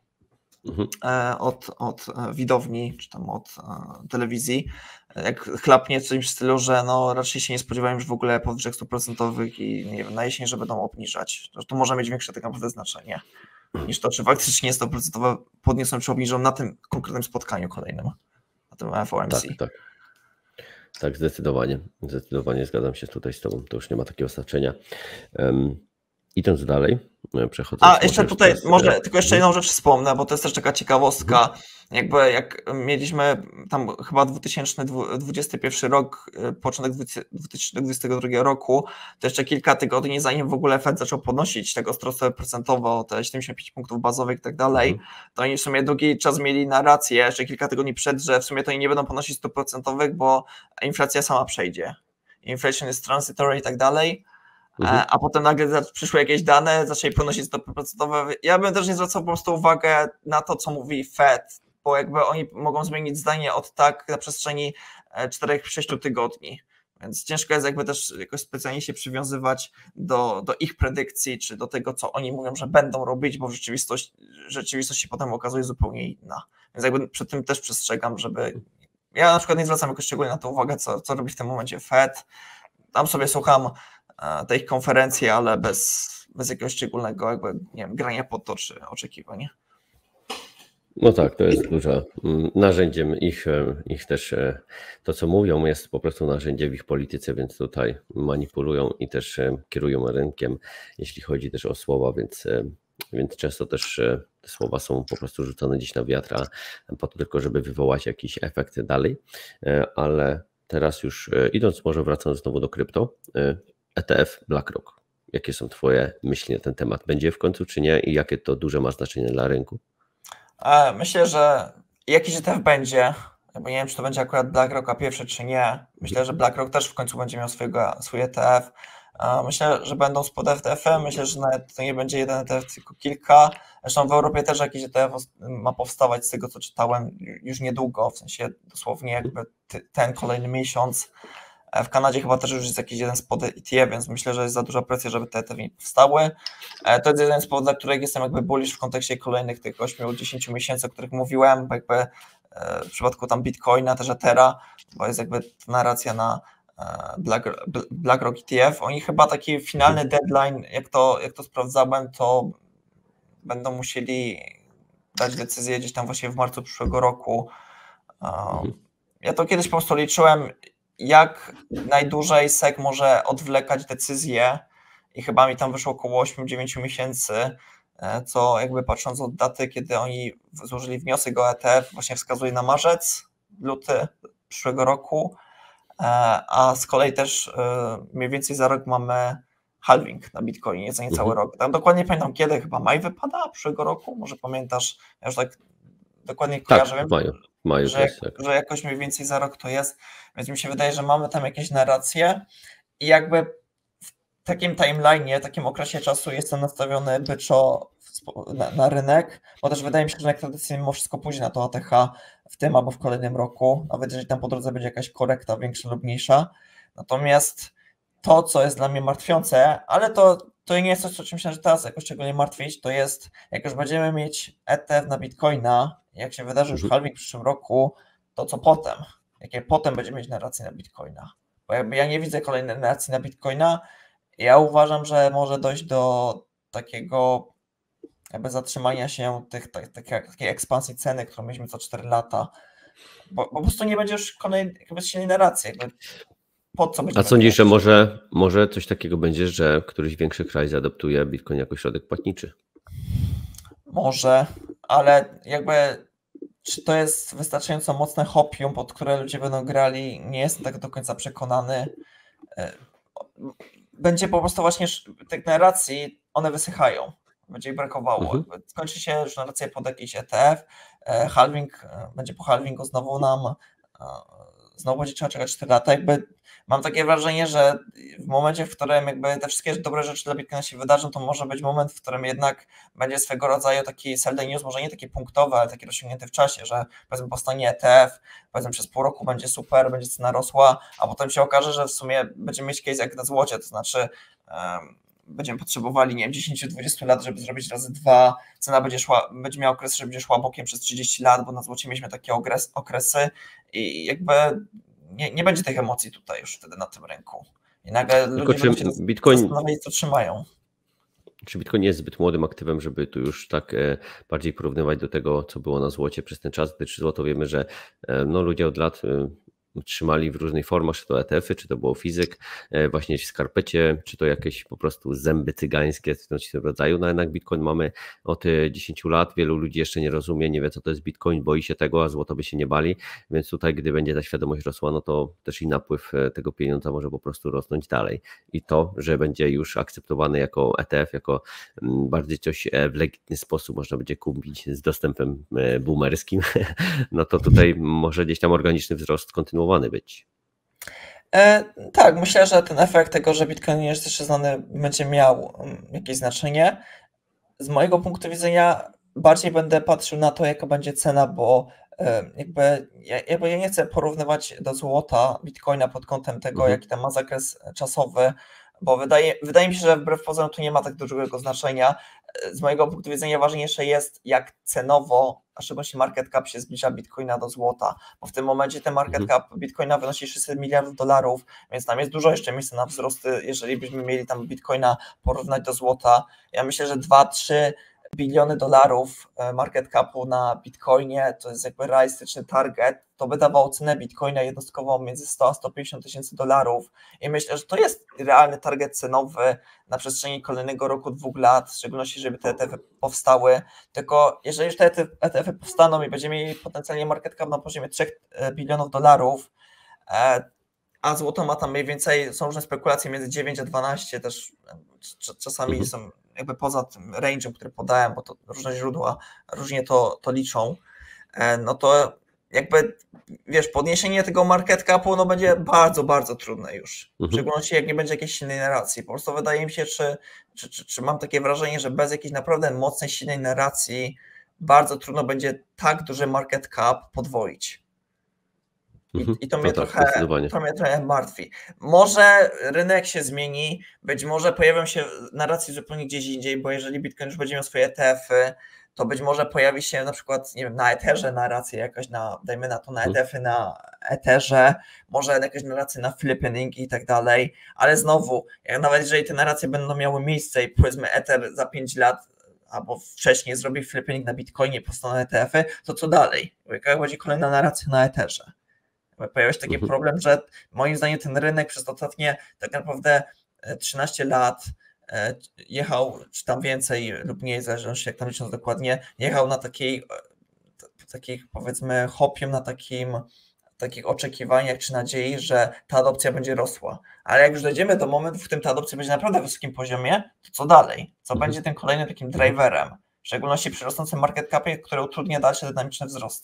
Speaker 2: od widowni, czy tam od telewizji, jak chlapnie coś w stylu, że no raczej się nie spodziewałem już w ogóle podwyżek stóp procentowych i nie wiem, na jesień, że będą obniżać. To może mieć większe tak naprawdę znaczenie niż to, czy faktycznie stopy procentowe podniosą czy obniżą na tym konkretnym spotkaniu kolejnym, na tym FOMC.
Speaker 1: Tak, zdecydowanie zgadzam się tutaj z Tobą, to już nie ma takiego znaczenia. Idąc dalej, przechodząc...
Speaker 2: jeszcze tutaj może tylko jeszcze jedną rzecz wspomnę, bo to jest też taka ciekawostka, jakby jak mieliśmy tam chyba 2021 rok, początek 2022 roku, to jeszcze kilka tygodni zanim w ogóle Fed zaczął podnosić tego stopę procentowo, te 75 punktów bazowych i tak dalej, to oni w sumie długi czas mieli narrację, jeszcze kilka tygodni przed, że w sumie to oni nie będą podnosić stóp procentowych, bo inflacja sama przejdzie. Inflation is transitory i tak dalej. A potem nagle przyszły jakieś dane, zaczęli podnosić stopy procentowe. Ja bym też nie zwracał po prostu uwagę na to, co mówi Fed, bo jakby oni mogą zmienić zdanie od tak na przestrzeni 4-6 tygodni. Więc ciężko jest jakby też jakoś specjalnie się przywiązywać do ich predykcji, czy do tego, co oni mówią, że będą robić, bo rzeczywistość się potem okazuje zupełnie inna. Więc jakby przed tym też przestrzegam, żeby... Ja na przykład nie zwracam jakoś szczególnie na to uwagę, co robi w tym momencie Fed. Tam sobie słucham tej konferencji, ale bez jakiegoś szczególnego jakby, nie wiem, grania po to, czy oczekiwań.
Speaker 1: No tak, to jest duża narzędziem ich też, to co mówią jest po prostu narzędziem w ich polityce, więc tutaj manipulują i też kierują rynkiem, jeśli chodzi też o słowa, więc często też te słowa są po prostu rzucone gdzieś na wiatr, a po to tylko, żeby wywołać jakiś efekt dalej, ale teraz już idąc, może wracając znowu do krypto, ETF BlackRock. Jakie są Twoje myśli na ten temat? Będzie w końcu czy nie i jakie to duże ma znaczenie dla rynku?
Speaker 2: Myślę, że jakiś ETF będzie, bo nie wiem, czy to będzie akurat BlackRock pierwszy, czy nie. Myślę, że BlackRock też w końcu będzie miał swój ETF. Myślę, że będą spod ETF-y, myślę, że nawet to nie będzie jeden ETF, tylko kilka. Zresztą w Europie też jakiś ETF ma powstawać, z tego co czytałem, już niedługo, w sensie dosłownie jakby ten kolejny miesiąc. W Kanadzie chyba też już jest jakiś jeden spod ETF, więc myślę, że jest za duża presja, żeby te ETF nie powstały. To jest jeden z powodów, dla których jestem jakby bullish w kontekście kolejnych tych 8-10 miesięcy, o których mówiłem, bo jakby w przypadku tam Bitcoina, też Ethera, bo jest jakby narracja na BlackRock ETF. Oni chyba taki finalny deadline, jak to sprawdzałem, to będą musieli dać decyzję gdzieś tam właśnie w marcu przyszłego roku. Ja to kiedyś po prostu liczyłem, jak najdłużej SEC może odwlekać decyzję i chyba mi tam wyszło około 8-9 miesięcy, co jakby patrząc od daty, kiedy oni złożyli wniosek o ETF, właśnie wskazuje na marzec, luty przyszłego roku, a z kolei też mniej więcej za rok mamy halving na Bitcoinie, za niecały rok. Tam dokładnie pamiętam kiedy, chyba maj wypada przyszłego roku, może pamiętasz, ja już tak dokładnie kojarzę,
Speaker 1: Tak, w maju
Speaker 2: że jakoś mniej więcej za rok to jest, więc mi się wydaje, że mamy tam jakieś narracje i jakby w takim timeline'ie, takim okresie czasu jestem nastawiony byczo na rynek, bo też wydaje mi się, że rynek tradycyjny mimo wszystko pójdzie na to ATH w tym albo w kolejnym roku, nawet jeżeli tam po drodze będzie jakaś korekta większa lub mniejsza. Natomiast to, co jest dla mnie martwiące, ale to nie jest coś, o czym się teraz jakoś szczególnie martwić, to jest, jak już będziemy mieć ETF na Bitcoina, jak się wydarzy już halving w przyszłym roku, to co potem? Jakie potem będziemy mieć narracje na Bitcoina? Bo jakby ja nie widzę kolejnej narracji na Bitcoina, ja uważam, że może dojść do takiego jakby zatrzymania się takiej ekspansji ceny, którą mieliśmy co 4 lata, bo po prostu nie będzie już kolejnej silnej narracji. Jakby po co będzie.
Speaker 1: A sądzisz, że może coś takiego będzie, że któryś większy kraj zaadoptuje Bitcoin jako środek płatniczy?
Speaker 2: Może, ale jakby czy to jest wystarczająco mocne hopium, pod które ludzie będą grali, nie jestem tak do końca przekonany. Będzie po prostu właśnie tych narracji, one wysychają. Będzie ich brakowało. Skończy się już narracja pod jakiś ETF, halving, będzie po halvingu znowu będzie trzeba czekać 4 lata. Jakby mam takie wrażenie, że w momencie, w którym jakby te wszystkie dobre rzeczy dla Bitcoina się wydarzą, to może być moment, w którym jednak będzie swego rodzaju taki sell the news, może nie taki punktowy, ale taki rozciągnięty w czasie, że powiedzmy powstanie ETF, powiedzmy przez pół roku będzie super, będzie cena rosła, a potem się okaże, że w sumie będziemy mieć case jak na złocie, to znaczy będziemy potrzebowali, nie wiem, 10-20 lat, żeby zrobić razy 2, cena będzie miała okres, że będzie szła bokiem przez 30 lat, bo na złocie mieliśmy takie okresy i jakby nie będzie tych emocji tutaj już wtedy na tym rynku. I nagle ludzie będą się zastanawiali, co trzymają.
Speaker 1: Czy Bitcoin jest zbyt młodym aktywem, żeby tu już tak bardziej porównywać do tego, co było na złocie przez ten czas, gdyż złoto wiemy, że ludzie od lat trzymali w różnych formach, czy to ETF-y, czy to było fizyk, właśnie w skarpecie, czy to jakieś po prostu zęby cygańskie, coś w tym rodzaju. No jednak Bitcoin mamy od 10 lat, wielu ludzi jeszcze nie rozumie, nie wie co to jest Bitcoin, boi się tego, a złoto by się nie bali, więc tutaj gdy będzie ta świadomość rosła, no to też i napływ tego pieniądza może po prostu rosnąć dalej. I to, że będzie już akceptowany jako ETF, jako bardziej coś w legitny sposób można będzie kupić z dostępem boomerskim, no to tutaj może gdzieś tam organiczny wzrost kontynuowany być.
Speaker 2: Tak, myślę, że ten efekt tego, że Bitcoin nie jest jeszcze znany, będzie miał jakieś znaczenie. Z mojego punktu widzenia bardziej będę patrzył na to, jaka będzie cena, bo ja nie chcę porównywać do złota Bitcoina pod kątem tego, jaki tam ma zakres czasowy, bo wydaje mi się, że wbrew pozorom tu nie ma tak dużego znaczenia. Z mojego punktu widzenia ważniejsze jest, jak cenowo, a szczególnie market cap się zbliża Bitcoina do złota, bo w tym momencie ten market cap Bitcoina wynosi 600 miliardów dolarów, więc tam jest dużo jeszcze miejsca na wzrosty, jeżeli byśmy mieli tam Bitcoina porównać do złota. Ja myślę, że 2-3 biliony dolarów market capu na Bitcoinie, to jest jakby realistyczny target, to by dawało cenę Bitcoina jednostkową między 100 a 150 tysięcy dolarów i myślę, że to jest realny target cenowy na przestrzeni kolejnego roku, 2 lat, w szczególności, żeby te ETF-y powstały, tylko jeżeli już te ETF-y powstaną i będziemy mieli potencjalnie market cap na poziomie 3 bilionów dolarów, a złoto ma tam mniej więcej, są różne spekulacje między 9 a 12, też czasami są jakby poza tym range'em, który podałem, bo to różne źródła różnie to liczą, no to jakby, wiesz, podniesienie tego market capu no będzie bardzo, bardzo trudne już. W szczególności jak nie będzie jakiejś silnej narracji. Po prostu wydaje mi się, czy mam takie wrażenie, że bez jakiejś naprawdę mocnej, silnej narracji bardzo trudno będzie tak duży market cap podwoić. I to mnie trochę martwi. Może rynek się zmieni, być może pojawią się narracje zupełnie gdzieś indziej, bo jeżeli Bitcoin już będzie miał swoje ETF-y, to być może pojawi się na przykład, nie wiem, na Etherze narracja jakaś dajmy na to, na ETF-y na Etherze, może jakaś narracja na flippening i tak dalej, ale znowu, nawet jeżeli te narracje będą miały miejsce i powiedzmy Ether za 5 lat albo wcześniej zrobi flippening na Bitcoinie, powstaną ETF-y, to co dalej? Jaka będzie kolejna narracja na Etherze? Pojawia się taki problem, że moim zdaniem ten rynek przez ostatnie tak naprawdę 13 lat jechał, czy tam więcej lub mniej, w zależności jak tam licząc dokładnie, jechał na takich powiedzmy hopium, na takich oczekiwaniach czy nadziei, że ta adopcja będzie rosła. Ale jak już dojdziemy do momentu, w którym ta adopcja będzie naprawdę na wysokim poziomie, to co dalej? Co będzie tym kolejnym takim driverem? W szczególności przy rosnącym market capie, które utrudnia dalsze dynamiczne wzrosty.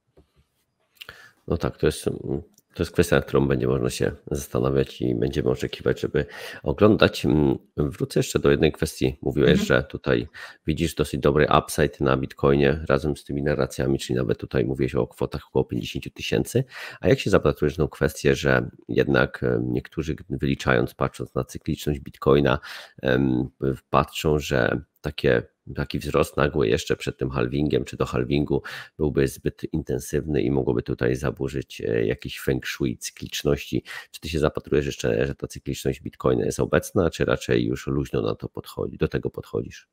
Speaker 1: No tak, to jest kwestia, nad którą będzie można się zastanawiać i będziemy oczekiwać, żeby oglądać. Wrócę jeszcze do jednej kwestii. Mówiłeś, że tutaj widzisz dosyć dobry upside na Bitcoinie razem z tymi narracjami, czyli nawet tutaj mówiłeś o kwotach około 50 000. A jak się zapatrujesz na tą kwestię, że jednak niektórzy wyliczając, patrząc na cykliczność Bitcoina, patrzą, że taki wzrost nagły jeszcze przed tym halvingiem czy do halvingu byłby zbyt intensywny i mogłoby tutaj zaburzyć jakiś feng shui cykliczności. Czy ty się zapatrujesz jeszcze, że ta cykliczność Bitcoina jest obecna, czy raczej już luźno do tego podchodzisz?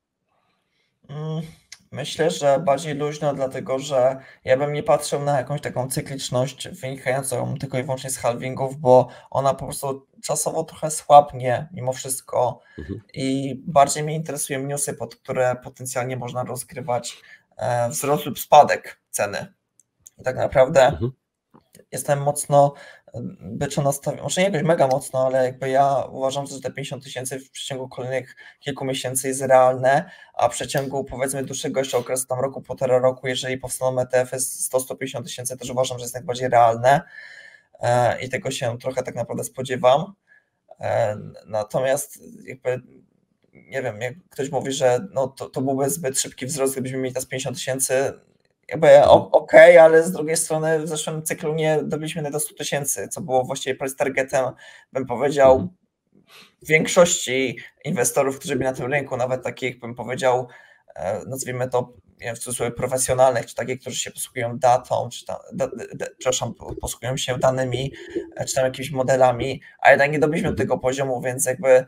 Speaker 2: Myślę, że bardziej luźno, dlatego że ja bym nie patrzył na jakąś taką cykliczność wynikającą tylko i wyłącznie z halvingów, bo ona po prostu czasowo trochę słabnie mimo wszystko i bardziej mnie interesują newsy, pod które potencjalnie można rozgrywać wzrost lub spadek ceny. I tak naprawdę jestem mocno byczo nastawiony, może nie jakoś mega mocno, ale jakby ja uważam, że te 50 000 w przeciągu kolejnych kilku miesięcy jest realne, a w przeciągu powiedzmy dłuższego jeszcze okresu, tam roku, półtora roku, jeżeli powstaną ETF-y 100-150 000, też uważam, że jest najbardziej realne i tego się trochę tak naprawdę spodziewam. Natomiast jakby nie wiem, jak ktoś mówi, że no to byłby zbyt szybki wzrost, gdybyśmy mieli teraz 50 000, jakby okej, ale z drugiej strony w zeszłym cyklu nie dobiliśmy do 100 000, co było właściwie price targetem, bym powiedział, większości inwestorów, którzy byli na tym rynku, nawet takich, bym powiedział, nazwijmy to w cudzysłowie profesjonalnych, czy takich, którzy się posługują datą, czy posługują się danymi, czy tam jakimiś modelami, a jednak nie dobiliśmy do tego poziomu, więc jakby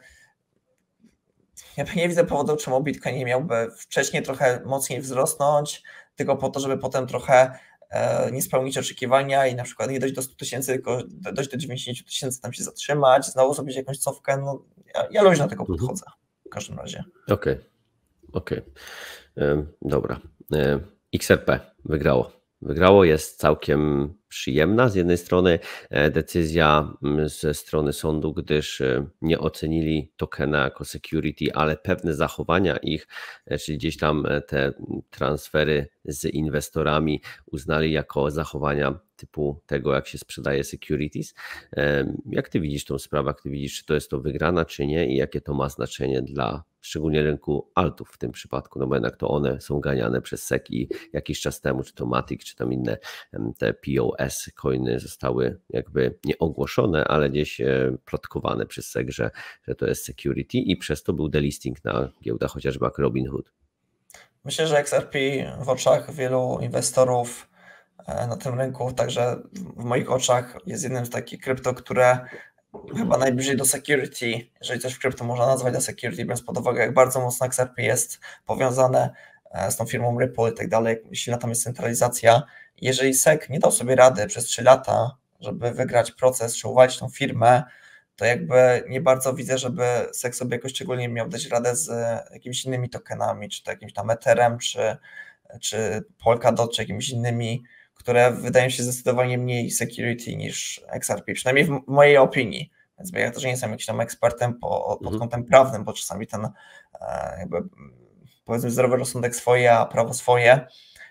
Speaker 2: ja nie widzę powodu, czemu Bitcoin nie miałby wcześniej trochę mocniej wzrosnąć, tylko po to, żeby potem trochę nie spełnić oczekiwania i na przykład nie dojść do 100 000, tylko dojść do 90 000, tam się zatrzymać, znowu zrobić jakąś cofkę. No, ja luźno do tego podchodzę w każdym razie.
Speaker 1: Okej. Dobra. XRP wygrało, jest całkiem przyjemna. Z jednej strony decyzja ze strony sądu, gdyż nie ocenili tokena jako security, ale pewne zachowania ich, czyli gdzieś tam te transfery z inwestorami uznali jako zachowania typu tego, jak się sprzedaje securities. Jak ty widzisz tą sprawę? Jak ty widzisz, czy to jest to wygrana, czy nie i jakie to ma znaczenie dla szczególnie rynku altów w tym przypadku, no bo jednak to one są ganiane przez SEC i jakiś czas temu, czy to Matic, czy tam inne te POS coiny zostały jakby nie ogłoszone, ale gdzieś plotkowane przez SEC, że to jest security i przez to był delisting na giełdach chociażby jak Robinhood.
Speaker 2: Myślę, że XRP w oczach wielu inwestorów na tym rynku, także w moich oczach jest jednym z takich krypto, które chyba najbliżej do security, jeżeli coś w krypto można nazwać do security, biorąc pod uwagę, jak bardzo mocno XRP jest powiązane z tą firmą Ripple i tak dalej, jak silna tam jest centralizacja. Jeżeli SEC nie dał sobie rady przez 3 lata, żeby wygrać proces czy uwalić tą firmę, to jakby nie bardzo widzę, żeby SEC sobie jakoś szczególnie miał dać radę z jakimiś innymi tokenami, czy to jakimś tam Etherem, czy Polkadot, czy jakimiś innymi, które wydają się zdecydowanie mniej security niż XRP, przynajmniej w mojej opinii. Więc ja też nie jestem jakimś tam ekspertem pod kątem prawnym, bo czasami ten jakby powiedzmy zdrowy rozsądek swoje, a prawo swoje,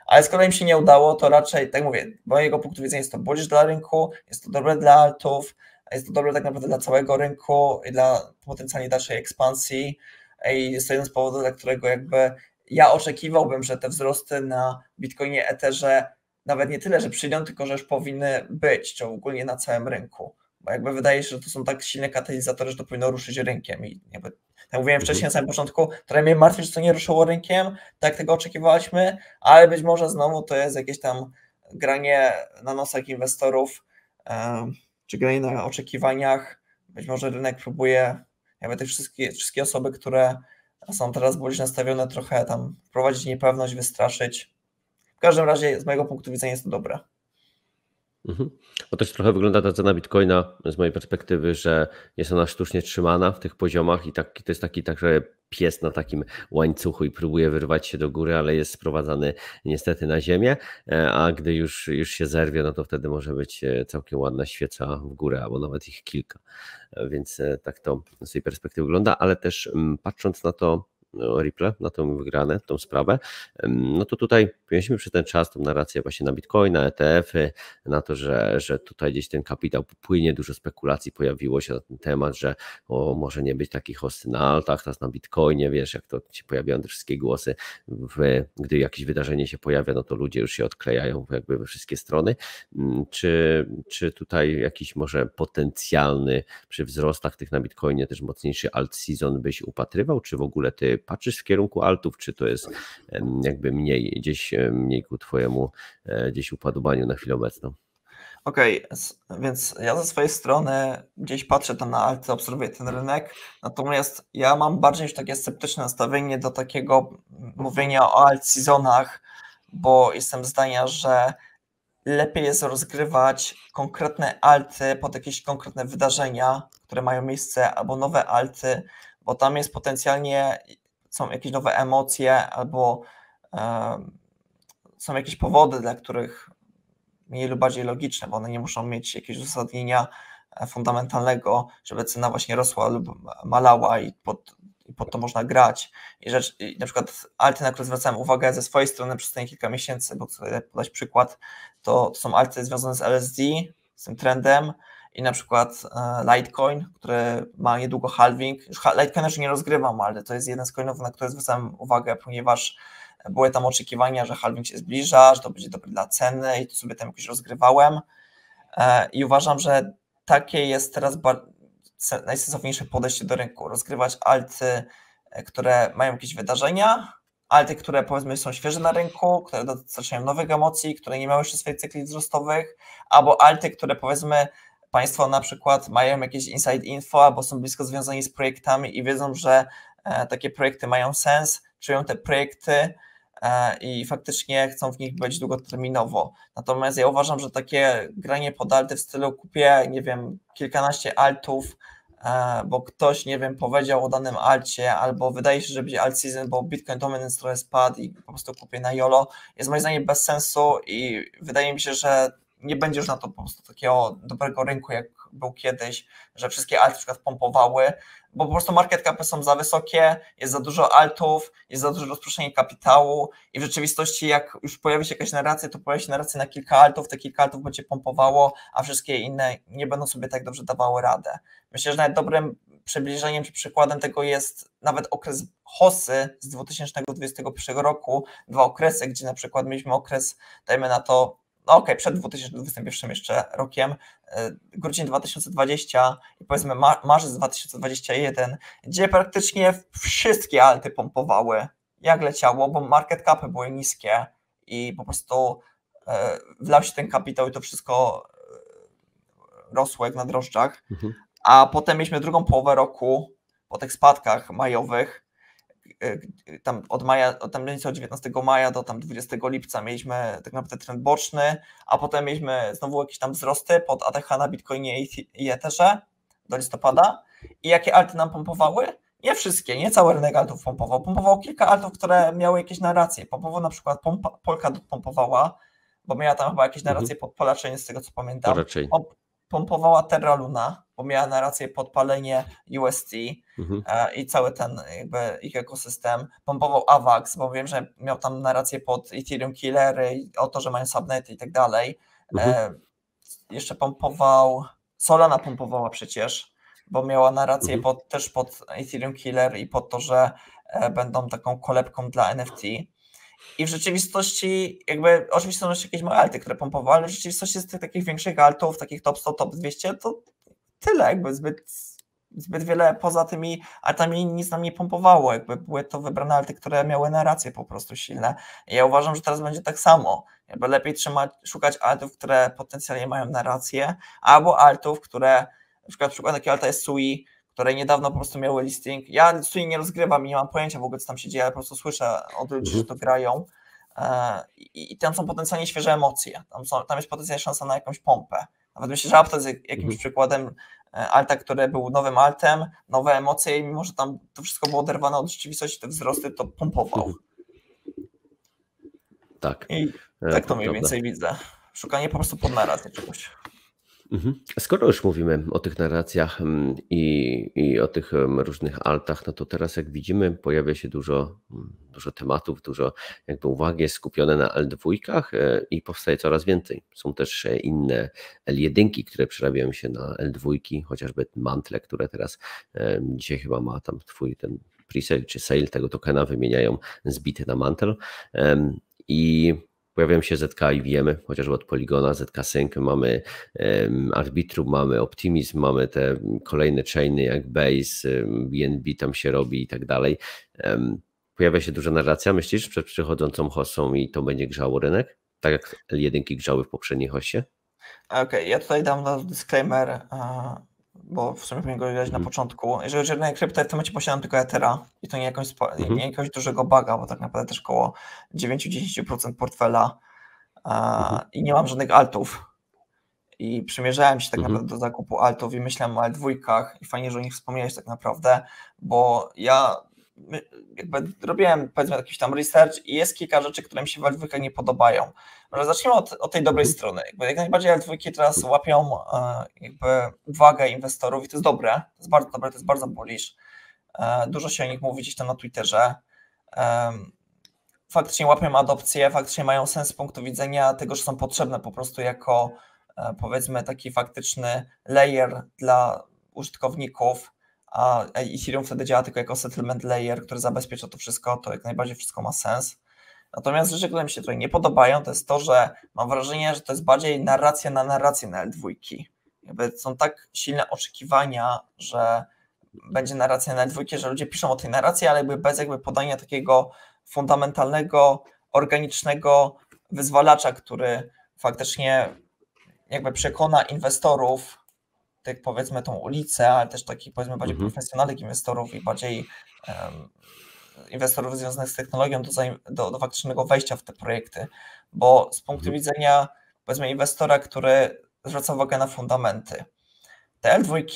Speaker 2: Ale skoro im się nie udało, to raczej, tak mówię, z mojego punktu widzenia jest to bullish dla rynku, jest to dobre dla altów, jest to dobre tak naprawdę dla całego rynku i dla potencjalnie dalszej ekspansji i jest to jeden z powodów, dla którego jakby ja oczekiwałbym, że te wzrosty na Bitcoinie, Etherze nawet nie tyle, że przyjdą, tylko że już powinny być, czy ogólnie na całym rynku, bo jakby wydaje się, że to są tak silne katalizatory, że to powinno ruszyć rynkiem i jakby, tak mówiłem wcześniej na samym początku, trochę mnie martwi, że to nie ruszyło rynkiem, tak tego oczekiwaliśmy, ale być może znowu to jest jakieś tam granie na nosach inwestorów, czy granie na oczekiwaniach, być może rynek próbuje jakby te wszystkie osoby, które są teraz bardziej nastawione, trochę tam wprowadzić niepewność, wystraszyć. W każdym razie z mojego punktu widzenia jest to dobre.
Speaker 1: Bo też trochę wygląda ta cena Bitcoina z mojej perspektywy, że jest ona sztucznie trzymana w tych poziomach i to jest taki także pies na takim łańcuchu i próbuje wyrwać się do góry, ale jest sprowadzany niestety na ziemię, a gdy już się zerwie, no to wtedy może być całkiem ładna świeca w górę, albo nawet ich kilka. Więc tak to z tej perspektywy wygląda, ale też patrząc na to, Ripple, na tą wygrane, tą sprawę, no to tutaj mieliśmy przez ten czas tą narrację właśnie na Bitcoina, ETF-y, na to, że tutaj gdzieś ten kapitał płynie, dużo spekulacji pojawiło się na ten temat, że może nie być takich hossy na altach, teraz na Bitcoinie, wiesz, jak to się pojawiają te wszystkie głosy, gdy jakieś wydarzenie się pojawia, no to ludzie już się odklejają jakby we wszystkie strony. Czy tutaj jakiś może potencjalny przy wzrostach tych na Bitcoinie też mocniejszy alt season byś upatrywał, czy w ogóle ty patrzysz w kierunku altów, czy to jest jakby mniej ku twojemu gdzieś upadubaniu na chwilę obecną?
Speaker 2: Okej, więc ja ze swojej strony gdzieś patrzę tam na alty, obserwuję ten rynek, natomiast ja mam bardziej już takie sceptyczne nastawienie do takiego mówienia o alt seasonach, bo jestem zdania, że lepiej jest rozgrywać konkretne alty pod jakieś konkretne wydarzenia, które mają miejsce, albo nowe alty, bo tam jest potencjalnie, są jakieś nowe emocje, albo są jakieś powody, dla których mniej lub bardziej logiczne, bo one nie muszą mieć jakiegoś uzasadnienia fundamentalnego, żeby cena właśnie rosła lub malała i pod to można grać. I na przykład alty, na które zwracałem uwagę ze swojej strony przez ostatnie kilka miesięcy, bo chcę podać przykład, to są alty związane z LSD, z tym trendem i na przykład Litecoin, który ma niedługo halving. Już Litecoina już nie rozgrywam, ale to jest jeden z coinów, na które zwracałem uwagę, ponieważ były tam oczekiwania, że halving się zbliża, że to będzie dobre dla ceny i to sobie tam jakoś rozgrywałem i uważam, że takie jest teraz najsensowniejsze podejście do rynku. Rozgrywać alty, które mają jakieś wydarzenia, alty, które powiedzmy są świeże na rynku, które dostarczają nowych emocji, które nie miały jeszcze swoich cykli wzrostowych, albo alty, które powiedzmy Państwo na przykład mają jakieś inside info, albo są blisko związani z projektami i wiedzą, że takie projekty mają sens, czują te projekty i faktycznie chcą w nich być długoterminowo. Natomiast ja uważam, że takie granie pod alty w stylu kupię, nie wiem, kilkanaście altów, bo ktoś, nie wiem, powiedział o danym alcie, albo wydaje się, że będzie alt season, bo Bitcoin Dominance trochę spadł i po prostu kupię na YOLO, jest moim zdaniem bez sensu i wydaje mi się, że nie będzie już na to po prostu takiego dobrego rynku, jak był kiedyś, że wszystkie alty na przykład pompowały, bo po prostu market capy są za wysokie, jest za dużo altów, jest za dużo rozproszenie kapitału i w rzeczywistości jak już pojawi się jakaś narracja, to pojawi się narracja na kilka altów, te kilka altów będzie pompowało, a wszystkie inne nie będą sobie tak dobrze dawały radę. Myślę, że nawet dobrym przybliżeniem czy przykładem tego jest nawet okres hossy z 2021 roku, dwa okresy, gdzie na przykład mieliśmy okres, dajmy na to, przed 2021 jeszcze rokiem, grudzień 2020 i powiedzmy marzec 2021, gdzie praktycznie wszystkie alty pompowały, jak leciało, bo market capy były niskie i po prostu wlał się ten kapitał i to wszystko rosło jak na drożdżach, a potem mieliśmy drugą połowę roku po tych spadkach majowych, tam od maja, od 19 maja do tam 20 lipca mieliśmy tak naprawdę trend boczny, a potem mieliśmy znowu jakieś tam wzrosty pod ATH na Bitcoinie i Etherze do listopada. I jakie alty nam pompowały? Nie wszystkie, nie cały rynek altów pompował. Pompowało kilka altów, które miały jakieś narracje. Pompował na przykład Polkadot pompowała, bo miała tam chyba jakieś narracje pod Polachain, z tego co pamiętam. pompowała Terra Luna, bo miała narrację podpalenie UST i cały ten jakby ich ekosystem. Pompował Avax, bo wiem, że miał tam narrację pod Ethereum Killery i o to, że mają subnety i tak dalej. Jeszcze pompował, Solana pompowała przecież, bo miała narrację też pod Ethereum Killer i pod to, że będą taką kolebką dla NFT. I w rzeczywistości, jakby oczywiście są jeszcze jakieś małe alty, które pompowały, ale w rzeczywistości z tych takich większych altów, takich top 100, top 200, to tyle, jakby zbyt wiele poza tymi altami nic nam nie pompowało, jakby były to wybrane alty, które miały narracje po prostu silne. I ja uważam, że teraz będzie tak samo, jakby lepiej szukać altów, które potencjalnie mają narrację, albo altów, które, na przykład taki alta jest Sui, które niedawno po prostu miały listing. Ja Sui nie rozgrywam i nie mam pojęcia w ogóle, co tam się dzieje, ale po prostu słyszę od ludzi, że to grają i tam są potencjalnie świeże emocje, tam jest potencjalnie szansa na jakąś pompę. Nawet myślę, że Aptos jest jakimś przykładem alta, który był nowym altem, nowe emocje i mimo, że tam to wszystko było oderwane od rzeczywistości, te wzrosty, to pompował.
Speaker 1: Tak.
Speaker 2: I tak to mniej więcej widzę. Szukanie po prostu pod narrację czegoś.
Speaker 1: Skoro już mówimy o tych narracjach i o tych różnych altach, no to teraz jak widzimy pojawia się dużo tematów, dużo jakby uwagi jest skupione na L2 i powstaje coraz więcej. Są też inne L1, które przerabiają się na L2, chociażby Mantle, które teraz dzisiaj chyba ma tam ten pre-sale czy sale tego tokena, wymieniają zbity na Mantle i pojawiają się ZK IVM, chociażby od Polygona, ZK Sync, mamy Arbitrum, mamy Optimism, mamy te kolejne chainy jak Base, BNB tam się robi i tak dalej. Pojawia się duża narracja, myślisz, przed przychodzącą hossą i to będzie grzało rynek? Tak jak L1 grzały w poprzedniej hossie?
Speaker 2: Okej, ja tutaj dam disclaimer, bo w sumie powinien go widać na początku. Jeżeli chodzi o rynek krypto, w tym momencie posiadam tylko Ethera i to nie jakiegoś dużego buga, bo tak naprawdę też około 9-10% portfela i nie mam żadnych altów. I przymierzałem się tak naprawdę do zakupu altów i myślałem o L2 i fajnie, że o nich wspomniałeś tak naprawdę, bo ja jakby robiłem powiedzmy jakiś tam research i jest kilka rzeczy, które mi się w L2 nie podobają. Może zacznijmy od tej dobrej strony. Jakby jak najbardziej L2 teraz łapią jakby uwagę inwestorów i to jest dobre, to jest bardzo dobre, to jest bardzo bullish. Dużo się o nich mówi gdzieś tam na Twitterze. Faktycznie łapią adopcję, faktycznie mają sens z punktu widzenia tego, że są potrzebne po prostu jako powiedzmy taki faktyczny layer dla użytkowników, a Ethereum wtedy działa tylko jako settlement layer, który zabezpiecza to wszystko, to jak najbardziej wszystko ma sens. Natomiast rzeczy, które mi się tutaj nie podobają, to jest to, że mam wrażenie, że to jest bardziej narracja na L2. Jakby są tak silne oczekiwania, że będzie narracja na L2, że ludzie piszą o tej narracji, ale bez podania takiego fundamentalnego, organicznego wyzwalacza, który faktycznie jakby przekona inwestorów, tak powiedzmy tą ulicę, ale też takich powiedzmy bardziej profesjonalnych inwestorów i bardziej inwestorów związanych z technologią do faktycznego wejścia w te projekty, bo z punktu widzenia powiedzmy inwestora, który zwraca uwagę na fundamenty, te L2,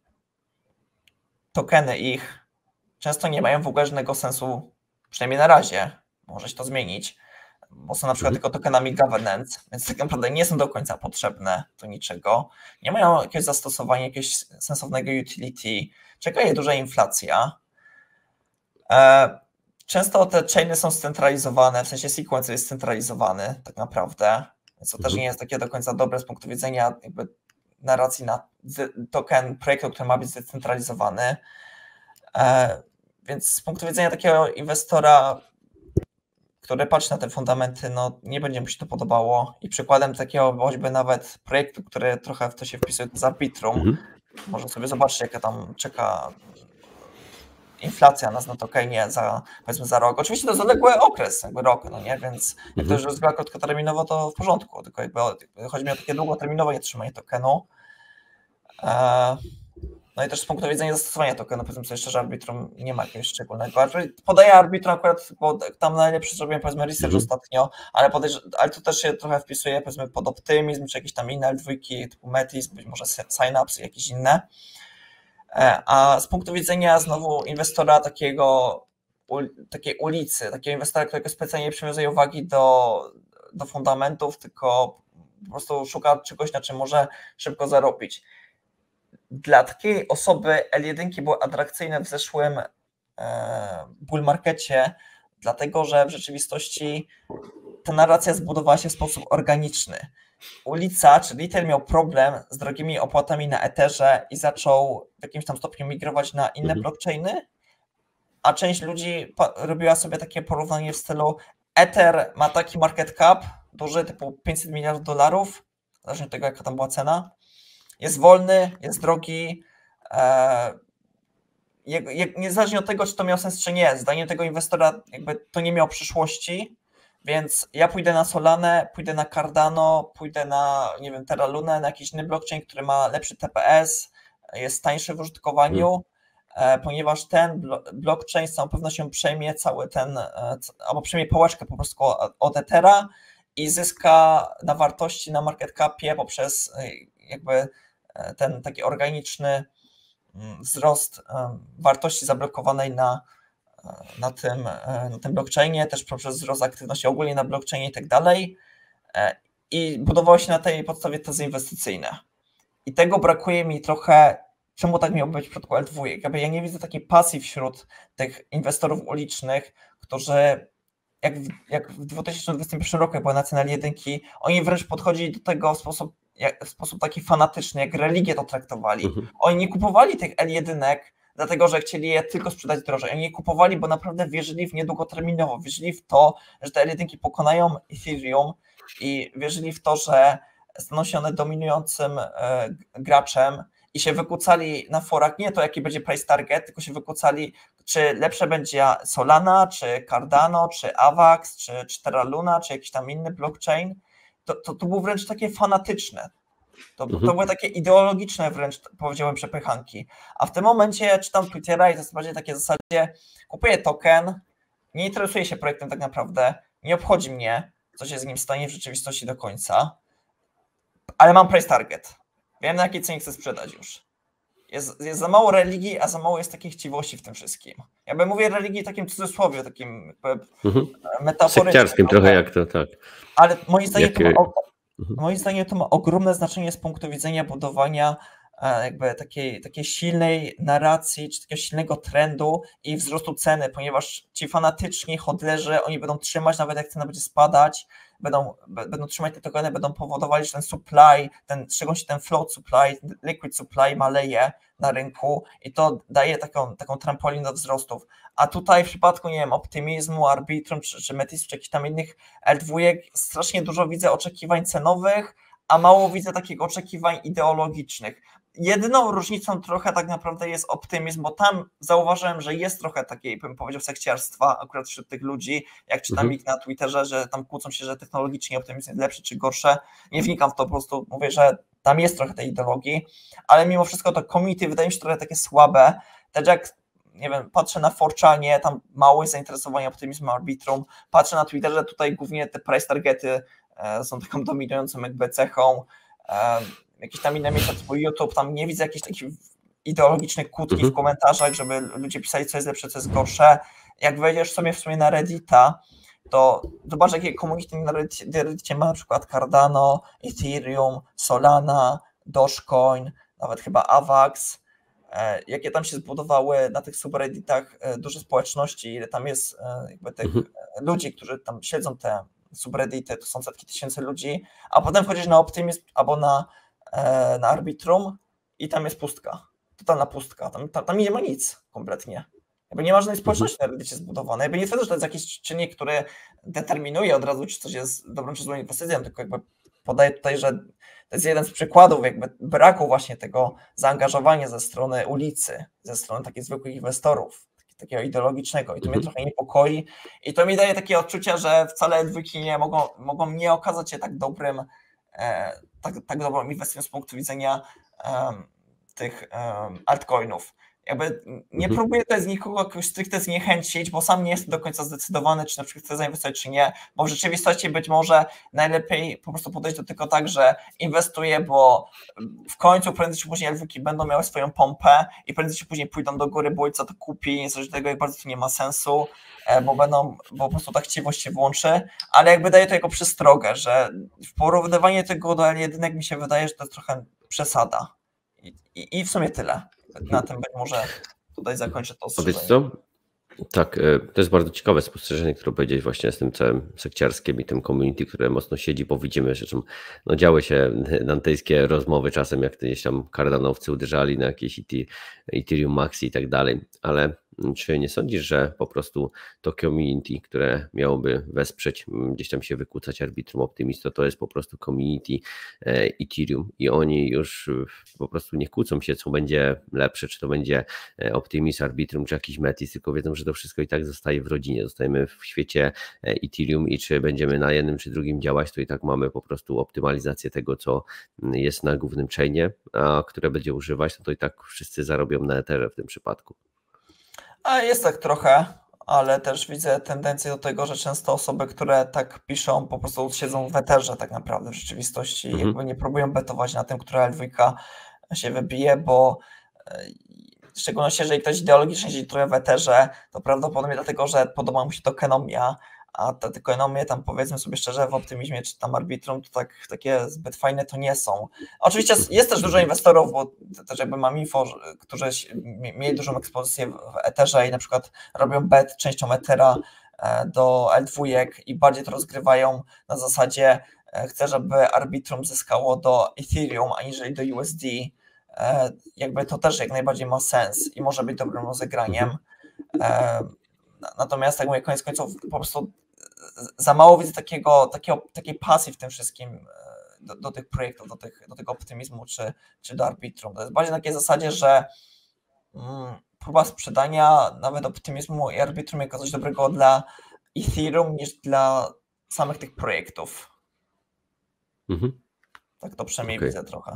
Speaker 2: tokeny ich często nie mają w ogóle żadnego sensu, przynajmniej na razie, może się to zmienić, bo są na przykład tylko tokenami governance, więc tak naprawdę nie są do końca potrzebne do niczego, nie mają jakiegoś zastosowania, jakiegoś sensownego utility, czeka je duża inflacja. Często te chainy są scentralizowane, w sensie sequence jest scentralizowany tak naprawdę, więc to też nie jest takie do końca dobre z punktu widzenia jakby narracji na token projektu, który ma być zdecentralizowany. Więc z punktu widzenia takiego inwestora, który patrzy na te fundamenty, no nie będzie mu się to podobało. I przykładem takiego choćby nawet projektu, który trochę w to się wpisuje, z Arbitrum, może sobie zobaczyć, jaka tam czeka inflacja nas na tokenie powiedzmy za rok. Oczywiście to jest odległy okres, jakby rok, no nie, więc jak to już rozgrywa krótkoterminowo, to w porządku, tylko jakby chodzi mi o takie długoterminowe trzymanie tokenu. No i też z punktu widzenia zastosowania tokenu, powiedzmy sobie szczerze, Arbitrum nie ma jakiegoś szczególnego. Podaję Arbitrum akurat, bo tam najlepszy zrobiłem powiedzmy research ostatnio, ale to też się trochę wpisuje powiedzmy pod Optymizm, czy jakieś tam inne L2 typu Metis, być może Synapse i jakieś inne. A z punktu widzenia znowu inwestora takiej ulicy, takiego inwestora, którego specjalnie nie przywiązuje uwagi do fundamentów, tylko po prostu szuka czegoś, na czym może szybko zarobić. Dla takiej osoby L1 były atrakcyjne w zeszłym bull markecie, dlatego że w rzeczywistości ta narracja zbudowała się w sposób organiczny. Ulica, czy retail miał problem z drogimi opłatami na Etherze i zaczął w jakimś tam stopniu migrować na inne blockchainy, a część ludzi robiła sobie takie porównanie w stylu Ether ma taki market cap duży, typu 500 miliardów dolarów, zależnie od tego, jaka tam była cena, jest wolny, jest drogi, niezależnie od tego, czy to miało sens, czy nie, zdaniem tego inwestora jakby to nie miało przyszłości, więc ja pójdę na Solanę, pójdę na Cardano, pójdę na, nie wiem, Terra Lunę, na jakiś inny blockchain, który ma lepszy TPS, jest tańszy w użytkowaniu, ponieważ ten blockchain z całą pewnością przejmie cały ten, albo przejmie pałeczkę po prostu od Ethera i zyska na wartości, na market capie poprzez jakby ten taki organiczny wzrost wartości zablokowanej na tym blockchainie, też poprzez wzrost aktywności ogólnie na blockchainie i tak dalej. I budowało się na tej podstawie tezy inwestycyjne. I tego brakuje mi trochę, czemu tak miało być w przypadku L2. Ja nie widzę takiej pasji wśród tych inwestorów ulicznych, którzy jak w 2021 roku, jak była nacja L1, oni wręcz podchodzili do tego w sposób taki fanatyczny, jak religię to traktowali. Oni nie kupowali tych L1, dlatego że chcieli je tylko sprzedać drożej. Oni je kupowali, bo naprawdę wierzyli w nie długoterminowo. Wierzyli w to, że te L1 pokonają Ethereum i wierzyli w to, że staną się one dominującym graczem i się wykucali na forach nie to, jaki będzie price target, tylko się wykucali, czy lepsze będzie Solana, czy Cardano, czy Avax, czy Terra Luna, czy jakiś tam inny blockchain. To było wręcz takie fanatyczne. To były takie ideologiczne wręcz, powiedziałem, przepychanki. A w tym momencie czytam Twittera i to jest bardziej takie w zasadzie kupuję token, nie interesuję się projektem tak naprawdę, nie obchodzi mnie, co się z nim stanie w rzeczywistości do końca, ale mam price target. Wiem, na jakiej cenie chcę sprzedać już. Jest za mało religii, a za mało jest takiej chciwości w tym wszystkim. Ja bym mówię religii w takim cudzysłowie, takim metaforycznym.
Speaker 1: Sekciarskim trochę jak to, tak.
Speaker 2: Ale moim zdaniem to ma ogromne znaczenie z punktu widzenia budowania jakby takiej silnej narracji, czy takiego silnego trendu i wzrostu ceny, ponieważ ci fanatyczni hodlerzy, oni będą trzymać, nawet jak cena będzie spadać, będą trzymać te tokeny, będą powodowali, że ten supply, szczególnie ten float supply, liquid supply maleje na rynku i to daje taką trampolinę do wzrostów. A tutaj w przypadku, nie wiem, Optimizmu, Arbitrum, czy Metis, czy jakichś tam innych L2, strasznie dużo widzę oczekiwań cenowych, a mało widzę takich oczekiwań ideologicznych. Jedyną różnicą trochę tak naprawdę jest optymizm, bo tam zauważyłem, że jest trochę takiej, bym powiedział, sekciarstwa akurat wśród tych ludzi, jak czytam ich na Twitterze, że tam kłócą się, że technologicznie optymizm jest lepszy czy gorsze. Nie wnikam w to, po prostu mówię, że tam jest trochę tej ideologii, ale mimo wszystko to community wydaje mi się trochę takie słabe. Tak jak, nie wiem, patrzę na 4chanie, tam mało jest zainteresowania optymizmem Arbitrum, patrzę na Twitterze, tutaj głównie te price targety są taką dominującą jakby cechą. Jakieś tam inne miejsca typu YouTube, tam nie widzę jakichś takich ideologicznych kłótni w komentarzach, żeby ludzie pisali, co jest lepsze, co jest gorsze. Jak wejdziesz sobie w sumie na Reddita, to zobacz, jakie community na Reddicie ma na przykład Cardano, Ethereum, Solana, Dogecoin, nawet chyba Avax, jakie tam się zbudowały na tych subredditach duże społeczności, ile tam jest jakby tych ludzi, którzy tam śledzą te subreddity, to są setki tysięcy ludzi, a potem wchodzisz na Optimizm albo na Arbitrum i tam jest pustka, totalna pustka, tam nie ma nic kompletnie. Jakby nie ma żadnej społeczności na Reddicie zbudowanej, jakby nie twierdzę, że to jest jakiś czynnik, który determinuje od razu, czy coś jest dobrą czy złą inwestycją, tylko jakby podaję tutaj, że to jest jeden z przykładów jakby braku właśnie tego zaangażowania ze strony ulicy, ze strony takich zwykłych inwestorów, takiego ideologicznego i to mnie trochę niepokoi i to mi daje takie odczucia, że wcale L2 nie mogą nie okazać się tak dobrym tak dobrą inwestycją z punktu widzenia tych altcoinów. jakby nie próbuję tutaj z nikogo jakoś stricte zniechęcić, bo sam nie jestem do końca zdecydowany, czy na przykład chcę zainwestować, czy nie, bo w rzeczywistości być może najlepiej po prostu podejść do tego tak, że inwestuję, bo w końcu prędzej czy później LWki będą miały swoją pompę i prędzej czy później pójdą do góry, bo ojca to kupi, niezależnie od tego, jak bardzo to nie ma sensu, bo po prostu ta chciwość się włączy, ale jakby daję to jako przestrogę, że w porównywanie tego do L1 mi się wydaje, że to jest trochę przesada. I w sumie tyle. Na tym być może tutaj zakończę to ostrzeżenie.
Speaker 1: Wiesz co? Tak, to jest bardzo ciekawe spostrzeżenie, które powiedziałeś właśnie z tym całym sekciarskim i tym community, które mocno siedzi, bo widzimy, że no, działy się dantejskie rozmowy czasem, jak gdzieś tam kardanowcy uderzali na jakieś Ethereum Maxi i tak dalej, ale czy nie sądzisz, że po prostu to community, które miałoby wesprzeć, gdzieś tam się wykłócać Arbitrum Optimist, to jest po prostu community Ethereum i oni już po prostu nie kłócą się, co będzie lepsze, czy to będzie Optimist, Arbitrum, czy jakiś Metis, tylko wiedzą, że to wszystko i tak zostaje w rodzinie, zostajemy w świecie Ethereum i czy będziemy na jednym czy drugim działać, to i tak mamy po prostu optymalizację tego, co jest na głównym chainie, a które będzie używać, no to i tak wszyscy zarobią na Etherze w tym przypadku. A
Speaker 2: jest tak trochę, ale też widzę tendencję do tego, że często osoby, które tak piszą, po prostu siedzą w Etherze tak naprawdę w rzeczywistości, jakby nie próbują betować na tym, która L2 się wybije, bo w szczególności jeżeli ktoś ideologicznie siedzi trochę w Etherze, to prawdopodobnie dlatego, że podoba mu się tokenomia, a te tokenomie tam, powiedzmy sobie szczerze, w Optimizmie czy tam Arbitrum to takie zbyt fajne to nie są. Oczywiście jest też dużo inwestorów, bo też jakby mam info, którzy mieli dużą ekspozycję w Etherze i na przykład robią bet częścią Ethera do L2 i bardziej to rozgrywają na zasadzie chcę, żeby Arbitrum zyskało do Ethereum, aniżeli do USD. Jakby to też jak najbardziej ma sens i może być dobrym rozegraniem. Natomiast tak mówię, koniec końców po prostu za mało widzę takiej pasji w tym wszystkim do tych projektów, do tego optymizmu czy do Arbitrum. To jest bardziej na takiej zasadzie, że próba sprzedania nawet optymizmu i Arbitrum jako coś dobrego dla Ethereum niż dla samych tych projektów. Tak to przynajmniej widzę trochę.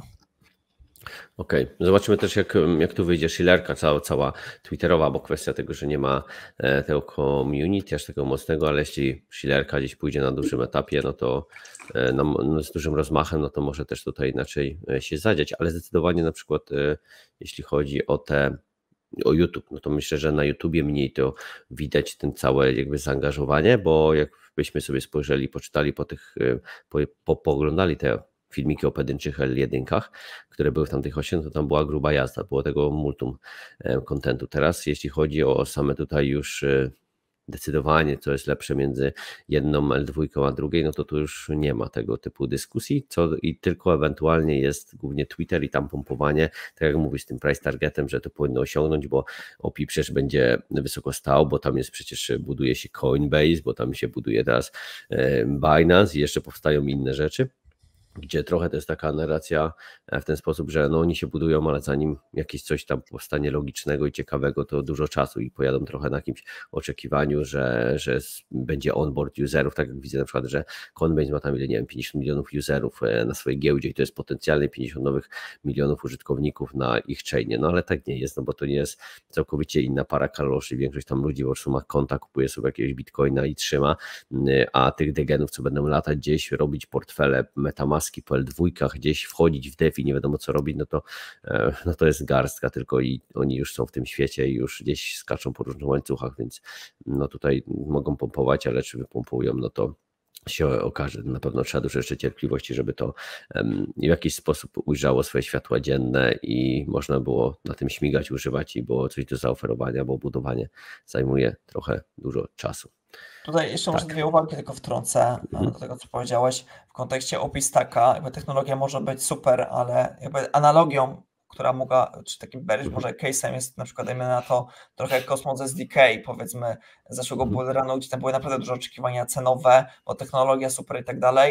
Speaker 1: Okej. Zobaczymy też jak tu wyjdzie Shillerka cała twitterowa, bo kwestia tego, że nie ma tego community aż tego mocnego, ale jeśli Shillerka gdzieś pójdzie na dużym etapie, no to z dużym rozmachem, no to może też tutaj inaczej się zadziać, ale zdecydowanie na przykład jeśli chodzi o YouTube, no to myślę, że na YouTubie mniej to widać ten całe jakby zaangażowanie, bo jakbyśmy sobie spojrzeli, poczytali poglądali te filmiki o pojedynczych L1, które były w tamtych 8, to tam była gruba jazda, było tego multum kontentu. Teraz jeśli chodzi o same tutaj już decydowanie, co jest lepsze między jedną L2 a drugiej, no to tu już nie ma tego typu dyskusji, i tylko ewentualnie jest głównie Twitter i tam pompowanie, tak jak mówisz z tym price targetem, że to powinno osiągnąć, bo OPI przecież będzie wysoko stał, bo tam jest przecież buduje się Coinbase, bo tam się buduje teraz Binance i jeszcze powstają inne rzeczy, gdzie trochę to jest taka narracja w ten sposób, że no oni się budują, ale zanim jakieś coś tam powstanie logicznego i ciekawego, to dużo czasu i pojadą trochę na jakimś oczekiwaniu, że będzie onboard userów, tak jak widzę na przykład, że Coinbase ma tam 50 milionów userów na swojej giełdzie i to jest potencjalnie 50 nowych milionów użytkowników na ich chainie, no ale tak nie jest, no bo to nie jest całkowicie inna para kaloszy, większość tam ludzi po prostu ma konta, kupuje sobie jakiegoś bitcoina i trzyma, a tych degenów, co będą latać gdzieś, robić portfele MetaMask po L2, gdzieś wchodzić w DeFi, nie wiadomo co robić, no to jest garstka tylko i oni już są w tym świecie i już gdzieś skaczą po różnych łańcuchach, więc no tutaj mogą pompować, ale czy wypompują, no to się okaże. Na pewno trzeba dużo jeszcze cierpliwości, żeby to w jakiś sposób ujrzało swoje światła dzienne i można było na tym śmigać, używać i było coś do zaoferowania, bo budowanie zajmuje trochę dużo czasu.
Speaker 2: Tutaj jeszcze może dwie uwagi tylko wtrącę do tego, co powiedziałeś. W kontekście OP-Stacka, jakby technologia może być super, ale jakby analogią, która mogła, czy takim może case'em jest na przykład, dajmy na to, trochę jak Cosmos SDK, powiedzmy, z zeszłego bullrunu, gdzie tam były naprawdę duże oczekiwania cenowe, bo technologia super i tak dalej,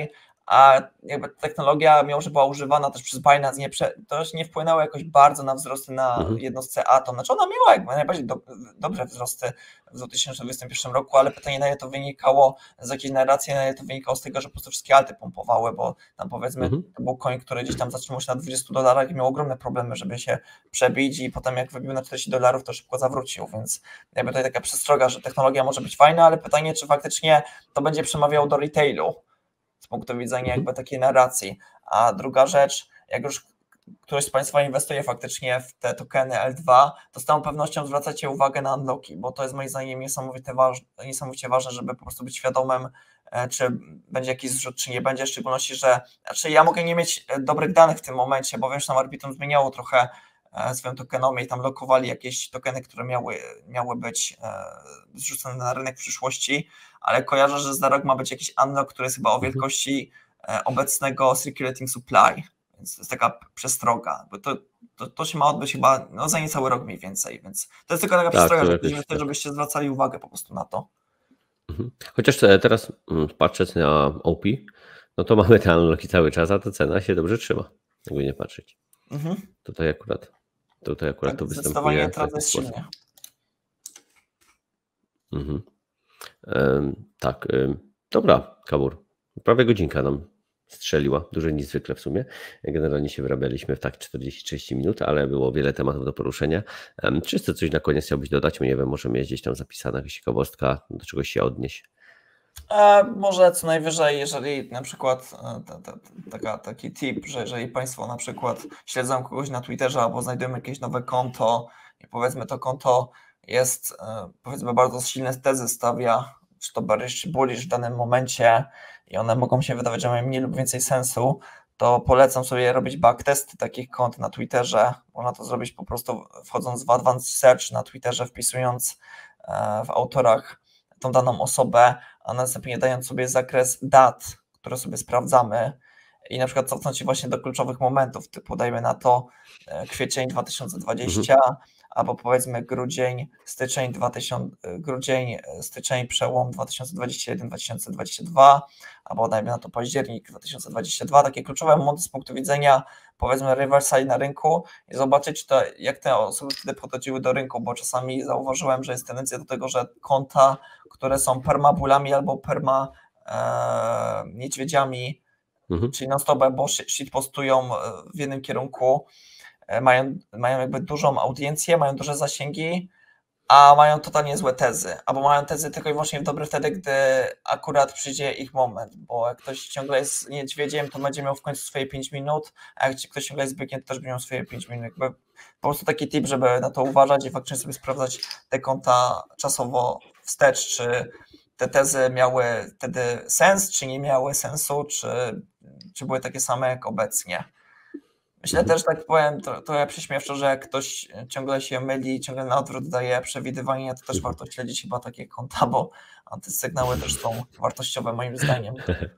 Speaker 2: a jakby technologia, mimo że była używana też przez Binance, to już nie wpłynęło jakoś bardzo na wzrosty na jednostce Atom. Znaczy ona miała jakby najbardziej dobre wzrosty w 2021 roku, ale pytanie, na ile to wynikało z jakiejś narracji, na ile to wynikało z tego, że po prostu wszystkie alty pompowały, bo tam powiedzmy to był coin, który gdzieś tam zatrzymał się na $20 i miał ogromne problemy, żeby się przebić i potem jak wybił na $40, to szybko zawrócił, więc jakby tutaj taka przestroga, że technologia może być fajna, ale pytanie, czy faktycznie to będzie przemawiało do retailu z punktu widzenia jakby takiej narracji. A druga rzecz, jak już ktoś z Państwa inwestuje faktycznie w te tokeny L2, to z całą pewnością zwracacie uwagę na unlocki, bo to jest moim zdaniem niesamowicie ważne, żeby po prostu być świadomym, czy będzie jakiś zrzut, czy nie będzie, w szczególności, że ja mogę nie mieć dobrych danych w tym momencie, bo wiesz, tam Arbitrum zmieniało trochę swoją tokenomię i tam lokowali jakieś tokeny, które miały być zrzucone na rynek w przyszłości, ale kojarzę, że za rok ma być jakiś unlock, który jest chyba o wielkości obecnego circulating supply, więc to jest taka przestroga, bo to się ma odbyć chyba za niecały rok mniej więcej, więc to jest tylko taka przestroga, żebyście zwracali uwagę po prostu na to.
Speaker 1: Chociaż teraz patrzeć na OP, no to mamy te unlocki cały czas, a ta cena się dobrze trzyma, jakby nie patrzeć. Tutaj akurat tak, to występuje w taki sposób. Tak, dobra, Kabur. Prawie godzinka nam strzeliła, dłużej niż zwykle w sumie. Generalnie się wyrabialiśmy w tak 40-30 minut, ale było wiele tematów do poruszenia. Czy jeszcze coś na koniec chciałbyś dodać? Nie wiem, może mieć gdzieś tam zapisana jakaś ciekawostka, do czegoś się odnieść.
Speaker 2: Może co najwyżej, jeżeli na przykład taki tip, że jeżeli Państwo na przykład śledzą kogoś na Twitterze albo znajdują jakieś nowe konto i powiedzmy to konto jest, powiedzmy, bardzo silne tezy stawia, czy to bearish, czy bullish w danym momencie i one mogą się wydawać, że mają mniej lub więcej sensu, to polecam sobie robić backtesty takich kont na Twitterze. Można to zrobić po prostu wchodząc w Advanced Search na Twitterze, wpisując w autorach tą daną osobę, a następnie dając sobie zakres dat, które sobie sprawdzamy i na przykład cofnąć się właśnie do kluczowych momentów, typu dajmy na to kwiecień 2020, albo powiedzmy grudzień, styczeń, przełom 2021-2022, albo dajmy na to październik 2022, takie kluczowe momenty z punktu widzenia powiedzmy reversal na rynku i zobaczyć jak te osoby wtedy podchodziły do rynku, bo czasami zauważyłem, że jest tendencja do tego, że konta, które są permabulami albo niedźwiedziami, czyli non-stop albo shitpostują w jednym kierunku, mają jakby dużą audiencję, mają duże zasięgi, a mają totalnie złe tezy, albo mają tezy tylko i wyłącznie dobre wtedy, gdy akurat przyjdzie ich moment, bo jak ktoś ciągle jest niedźwiedziem, to będzie miał w końcu swoje 5 minut, a jak ktoś ciągle jest bykiem, to też będzie miał swoje 5 minut. Jakby po prostu taki tip, żeby na to uważać i faktycznie sobie sprawdzać te konta czasowo wstecz, czy te tezy miały wtedy sens, czy nie miały sensu, czy były takie same jak obecnie. Myślę też, tak powiem, trochę prześmiewczo, że jak ktoś ciągle się myli, ciągle na odwrót daje przewidywania, to też warto śledzić chyba takie konta, bo antysygnały też są wartościowe moim zdaniem.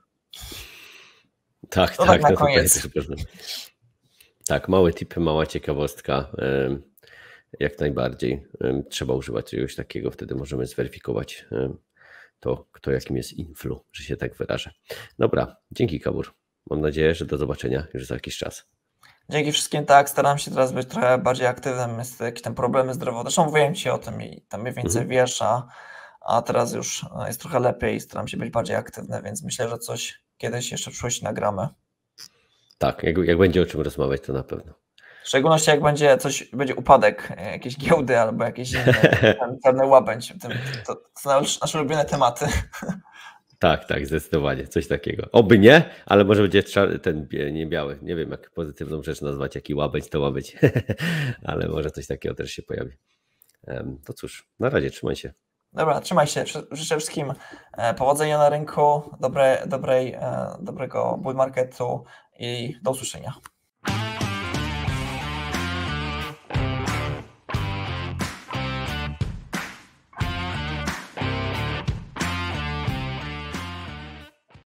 Speaker 1: Tak,
Speaker 2: to tak na koniec.
Speaker 1: Tak, małe tipy, mała ciekawostka. Jak najbardziej trzeba używać czegoś takiego, wtedy możemy zweryfikować to, kto jakim jest influ, że się tak wyrażę. Dobra, dzięki, Kabur. Mam nadzieję, że do zobaczenia już za jakiś czas.
Speaker 2: Dzięki wszystkim, tak, staram się teraz być trochę bardziej aktywnym, jest jakieś tam problemy zdrowotne, zresztą mówiłem Ci o tym i tam mniej więcej wiesz, a teraz już jest trochę lepiej i staram się być bardziej aktywny, więc myślę, że coś kiedyś jeszcze w przyszłości nagramy. Tak, jak będzie o czym rozmawiać, to na pewno. W szczególności jak będzie upadek jakiejś giełdy albo jakieś inne czarny łabędź, to są nasze ulubione tematy. Tak, zdecydowanie, coś takiego. Oby nie, ale może będzie ten nie biały. Nie wiem, jak pozytywną rzecz nazwać, jaki łabędź to łabędź, ale może coś takiego też się pojawi. To cóż, na razie, trzymaj się. Dobra, trzymaj się. Życzę wszystkim powodzenia na rynku, dobrego bull marketu i do usłyszenia.